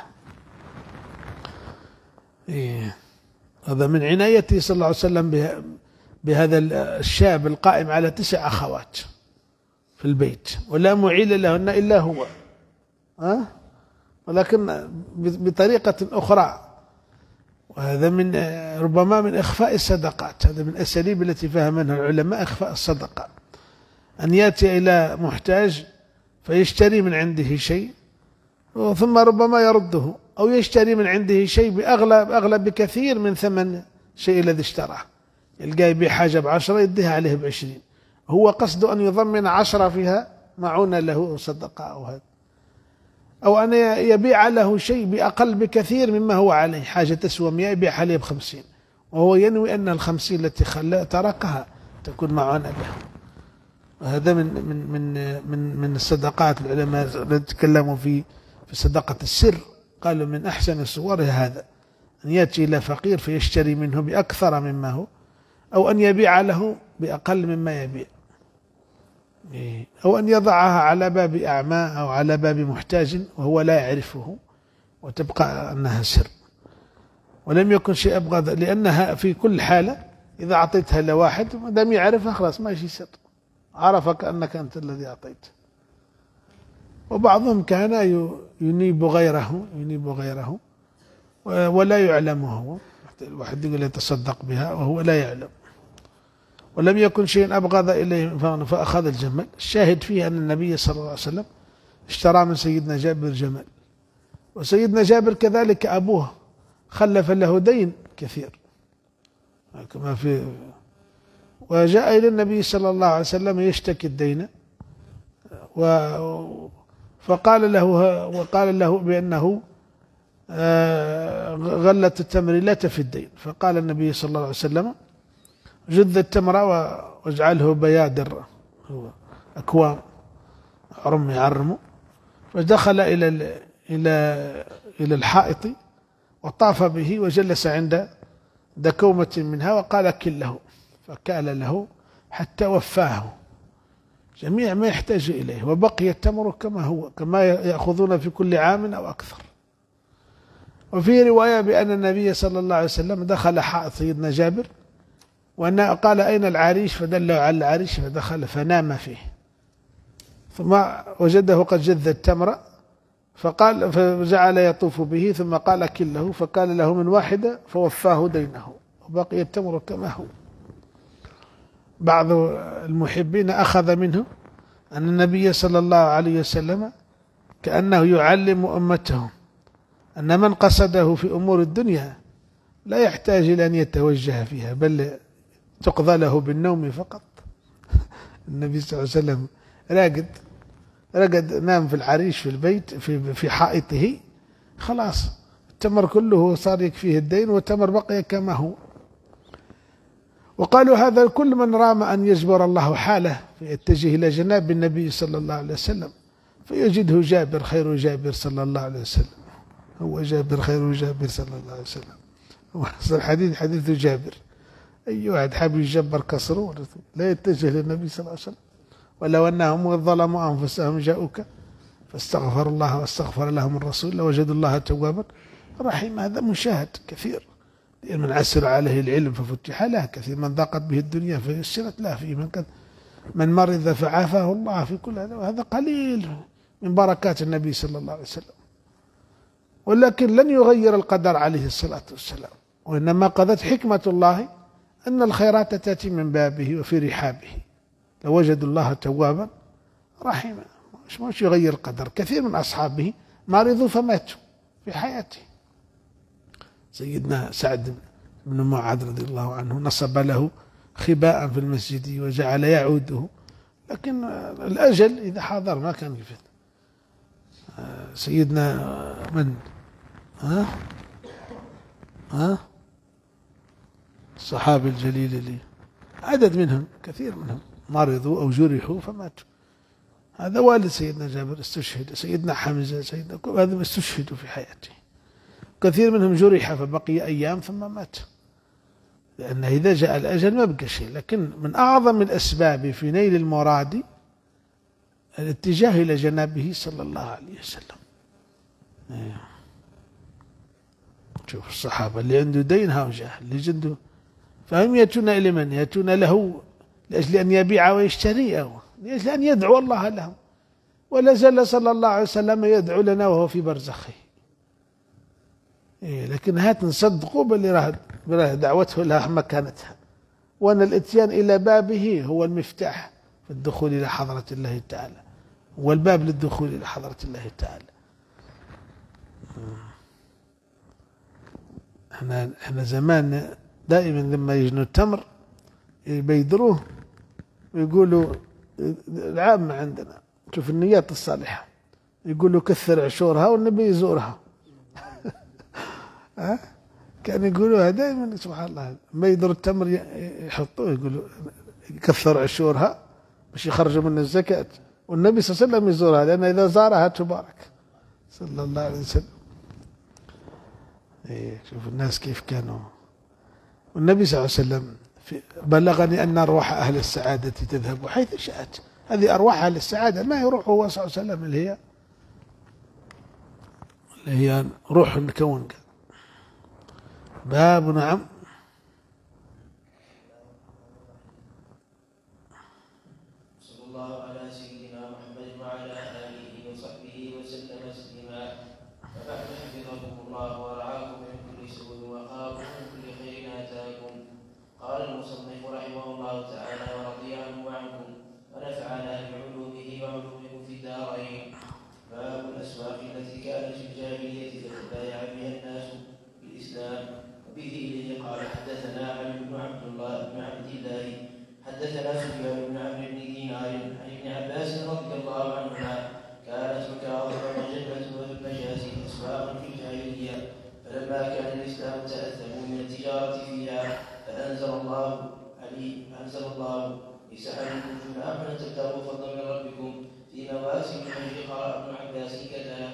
Speaker 1: إيه. هذا من عنايته صلى الله عليه وسلم بهذا الشاب القائم على تسع أخوات في البيت ولا معيل لهن إلا هو، أه؟ ولكن بطريقة أخرى. وهذا من ربما من إخفاء الصدقات، هذا من الأساليب التي فهمها العلماء، إخفاء الصدقة، أن يأتي إلى محتاج فيشتري من عنده شيء ثم ربما يرده، أو يشتري من عنده شيء بأغلى بأغلى بكثير من ثمن الشيء الذي اشتراه، يلقى يبيع حاجة بعشرة يديها عليه بعشرين، هو قصده أن يضمن عشرة فيها معونة له صدقة، أو هذا، أو أن يبيع له شيء بأقل بكثير مما هو عليه، حاجة تسوى مئة يبيع عليه بخمسين، وهو ينوي أن الخمسين التي خلى تركها تكون معونة له. وهذا من من من من من الصدقات. العلماء تكلموا في في صدقة السر، قالوا من أحسن صورها هذا، أن يأتي إلى فقير فيشتري منه بأكثر مما هو، أو أن يبيع له بأقل مما يبيع، أو أن يضعها على باب أعمى أو على باب محتاج وهو لا يعرفه وتبقى أنها سر. ولم يكن شيء أبغض، لأنها في كل حالة إذا أعطيتها لواحد ما دام يعرفها خلاص ما شيء سر، عرفك أنك أنت الذي أعطيته. وبعضهم كان ينيب غيره ينيب غيره ولا يعلم هو، الواحد يقول يتصدق بها وهو لا يعلم. ولم يكن شيء أبغض إليه فأخذ الجمل. الشاهد فيه أن النبي صلى الله عليه وسلم اشترى من سيدنا جابر جمل، وسيدنا جابر كذلك أبوه خلف له دين كثير كما في، وجاء إلى النبي صلى الله عليه وسلم يشتكي الدين، و فقال له وقال له بأنه غلة التمر لا تفي الدين. فقال النبي صلى الله عليه وسلم جذ التمر واجعله بيادر، هو أكوام عرم يعرمه. فدخل إلى إلى إلى الحائط وطاف به وجلس عند دكومة منها وقال كله، فكال له حتى وفاه جميع ما يحتاج إليه، وبقي التمر كما هو كما يأخذون في كل عام أو أكثر. وفي رواية بأن النبي صلى الله عليه وسلم دخل حائط سيدنا جابر وأن قال أين العريش، فدله على العريش فدخل فنام فيه، ثم وجده قد جذ التمر فقال فجعل يطوف به، ثم قال كله، فقال له من واحدة فوفاه دينه وبقي التمر كما هو. بعض المحبين أخذ منه أن النبي صلى الله عليه وسلم كأنه يعلم أمته أن من قصده في أمور الدنيا لا يحتاج إلى أن يتوجه فيها، بل تقضى له بالنوم فقط. النبي صلى الله عليه وسلم راقد رقد نام في العريش في البيت في في حائطه، خلاص التمر كله صار يكفيه الدين والتمر بقي كما هو. وقالوا هذا كل من رام أن يجبر الله حاله فيتجه إلى جناب النبي صلى الله عليه وسلم فيجده جابر خير جابر صلى الله عليه وسلم، هو جابر خير جابر صلى الله عليه وسلم. وصل حديث حديث جابر، أي واحد حاب يجبر كسره لا يتجه للنبي صلى الله عليه وسلم. ولو أنهم ظلموا أنفسهم جاءوك فاستغفر الله واستغفر لهم الرسول لوجدوا الله توابا رحيما. هذا مشاهد كثير. من عسر عليه العلم ففتح له كثير، من ضاقت به الدنيا فيسرت له فيه، من, من مرض فعافاه الله في كل هذا، وهذا قليل من بركات النبي صلى الله عليه وسلم. ولكن لن يغير القدر عليه الصلاة والسلام، وإنما قضت حكمة الله أن الخيرات تأتي من بابه وفي رحابه، لوجدوا الله توابا رحيما. مش مش يغير القدر. كثير من أصحابه مرضوا فماتوا في حياته. سيدنا سعد بن معاذ رضي الله عنه نصب له خباء في المسجد وجعل يعوده، لكن الأجل إذا حضر ما كان يفت. سيدنا من ها ها الصحابي الجليل اللي عدد منهم كثير منهم مرضوا أو جرحوا فماتوا. هذا والد سيدنا جابر استشهد، سيدنا حمزة، سيدنا هذا استشهدوا في حياته. كثير منهم جرح فبقي أيام ثم مات، لأن إذا جاء الأجل ما بقى شيء. لكن من أعظم الأسباب في نيل المراد الاتجاه إلى جنابه صلى الله عليه وسلم. شوف الصحابة اللي عنده دين هاو جاه، اللي عنده فهم يأتون إلى من؟ يأتون له لأجل أن يبيع ويشتري، أو لأجل أن يدعو الله لهم. ولا زال صلى الله عليه وسلم يدعو لنا وهو في برزخه. إيه، لكن هات نصدقوا باللي راه دعوته لها مكانتها، وأن الاتيان إلى بابه هو المفتاح في الدخول إلى حضرة الله تعالى، والباب للدخول إلى حضرة الله تعالى. احنا احنا زمان دائما لما يجنوا التمر يبيدروه ويقولوا العامة عندنا شوف النيات الصالحة، يقولوا كثر عشورها والنبي يزورها. ها كان يقولوها دائما سبحان الله. ما يدروا التمر يحطوه يقولوا يكثر عشورها باش يخرجوا من الزكاة، والنبي صلى الله عليه وسلم يزورها لأن إذا زارها تبارك صلى الله عليه وسلم. إيه شوف الناس كيف كانوا. والنبي صلى الله عليه وسلم بلغني أن أرواح أهل السعادة تذهب حيث شاءت. هذه أرواح أهل السعادة ما يروح هو صلى الله عليه وسلم اللي هي اللي هي روح الكون. باب نعم
Speaker 3: صلى الله على سيدنا محمد وعلى آله وصحبه وسلم تسليما. فبعد حفظكم الله ورعاكم من كل سوء وقاكم من كل خير آتاكم. قال المصنف رحمه الله تعالى ورضي عنه وعنكم ونفعنا بعلومه وعلومكم في الدارين. باب الأسواق التي كانت في الجاهلية فتبايع بها الناس في الإسلام. وبه قال حدثنا علي بن عبد الله بن عبد الله حدثنا سفيان بن عمرو بن دينار عن ابن عباس رضي الله عنهما كانت مكاظم وجنة والمجازي أسواق في الجاهلية، فلما كان الإسلام تأثموا من التجارة فيها فأنزل الله علي أنزل الله ليس عليكم جناح أن تبتغوا فضلا من ربكم في مواسم الحج. قرأ ابن عباس كذا.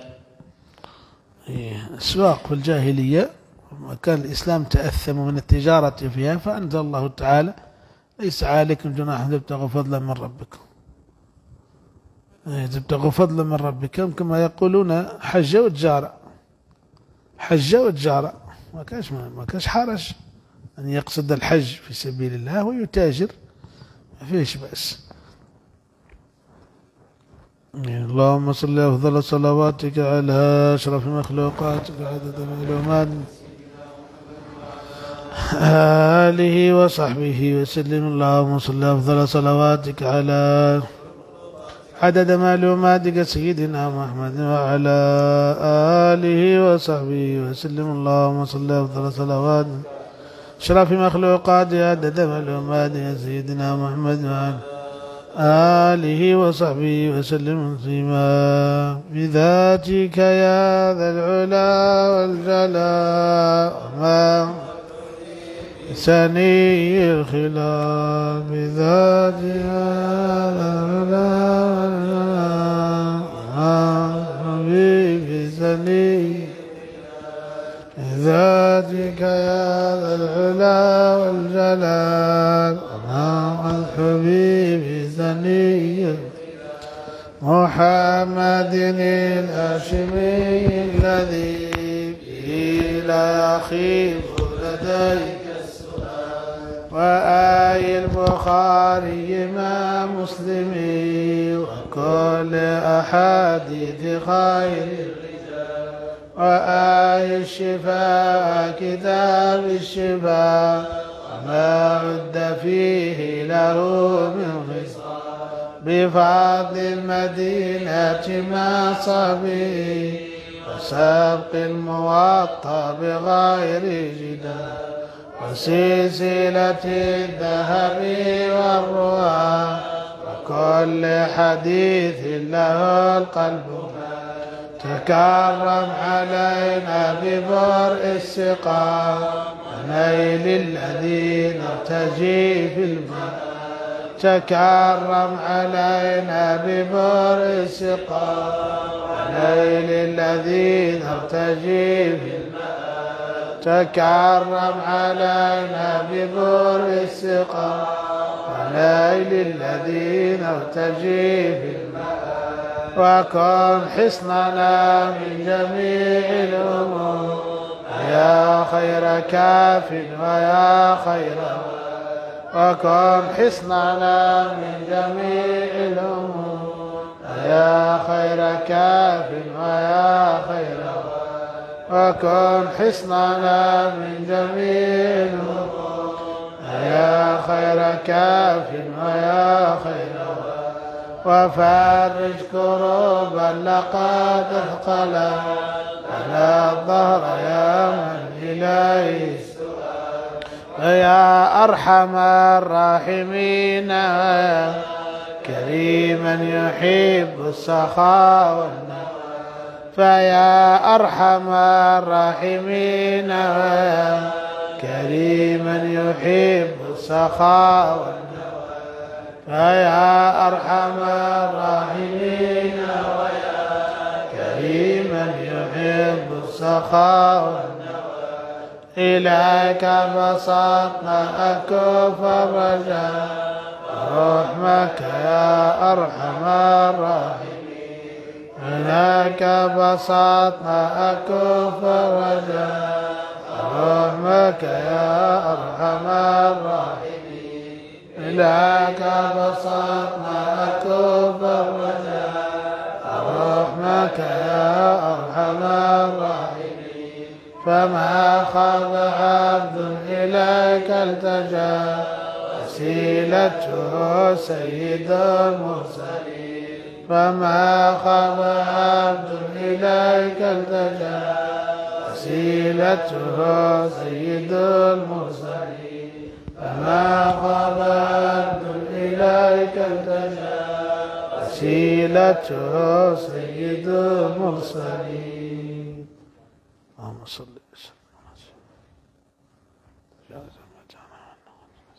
Speaker 1: أسواق في الجاهلية كان الإسلام تأثم من التجارة فيها فأنزل الله تعالى ليس عليكم جناح أن تبتغوا فضلا من ربكم. تبتغوا فضلا من ربكم كما يقولون حج وتجارة، حج وتجارة، ما كانش ما كانش حرج أن يقصد الحج في سبيل الله ويتاجر، ما فيش بأس. اللهم صل أفضل صلواتك على أشرف مخلوقاتك عدد معلومات آله وصحبه وسلم. اللهم صل أفضل صلواتك على عدد معلوماتك سيدنا محمد وعلى آله وصحبه وسلم. اللهم صل أفضل صلوات أشرف مخلوقاتك عدد معلوماتك سيدنا محمد وعلى آله وصحبه وسلم تسليما. بذاتك يا ذا العلا والجلال وما سني الخلاف. بذاتك يا ذا العلا والجلال وما حبيبي سني. بذاتك يا ذا العلا والجلال وما الحبيب ثني محمد الهاشمي الذي به لا يخيب لديك السؤال. وآي البخاري مع مسلمي وكل أحاديث خير. وآي الشفاء كتاب الشفاء وما عد فيه له من خصال. بفضل المدينة مع صبي وسبق الموطى بغير جدال. وسلسلة الذهب والروى وكل حديث له القلب. تكرم علينا ببرء السقاء ونيل الذين ارتجي في الماء. تكرم علينا ببرء السقاء ونيل الذين ارتجي في الماء. تكرم علينا ببرء السقاء ونيل الذين ارتجي في الماء. وكن حصننا من جميع الأمور يا خير كاف ويا خير. وكن حصننا من جميع الأمور يا خير كاف ويا خير. وكن حصننا من جميع الأمور يا خير كاف ويا خير. وفرج كروبا لقد اثقلا على الظهر يا من إليه السؤال. يا أرحم الراحمين يا كريما يحب السخاء والنوى. فيا أرحم الراحمين يا كريما يحب السخاء والنوى. فيا أرحم الراحمين ويا كريما يحب السخاء والنوى. إليك بسطنا أكف الرجاء ورحمك يا أرحم الراحمين. إليك بسطنا أكف الرجاء ورحمك يا أرحم الراحمين. إليك بسطنا أكف الرجاء ورحمك يا أرحم الراحمين. فما خاب عبد إليك التجا وسيلته سيد المرسلين فما خاب عبد إليك التجا وسيلته سيد المرسلين فما خاب عبد إليك التجا وسيلته سيد المرسلين. اللهم صل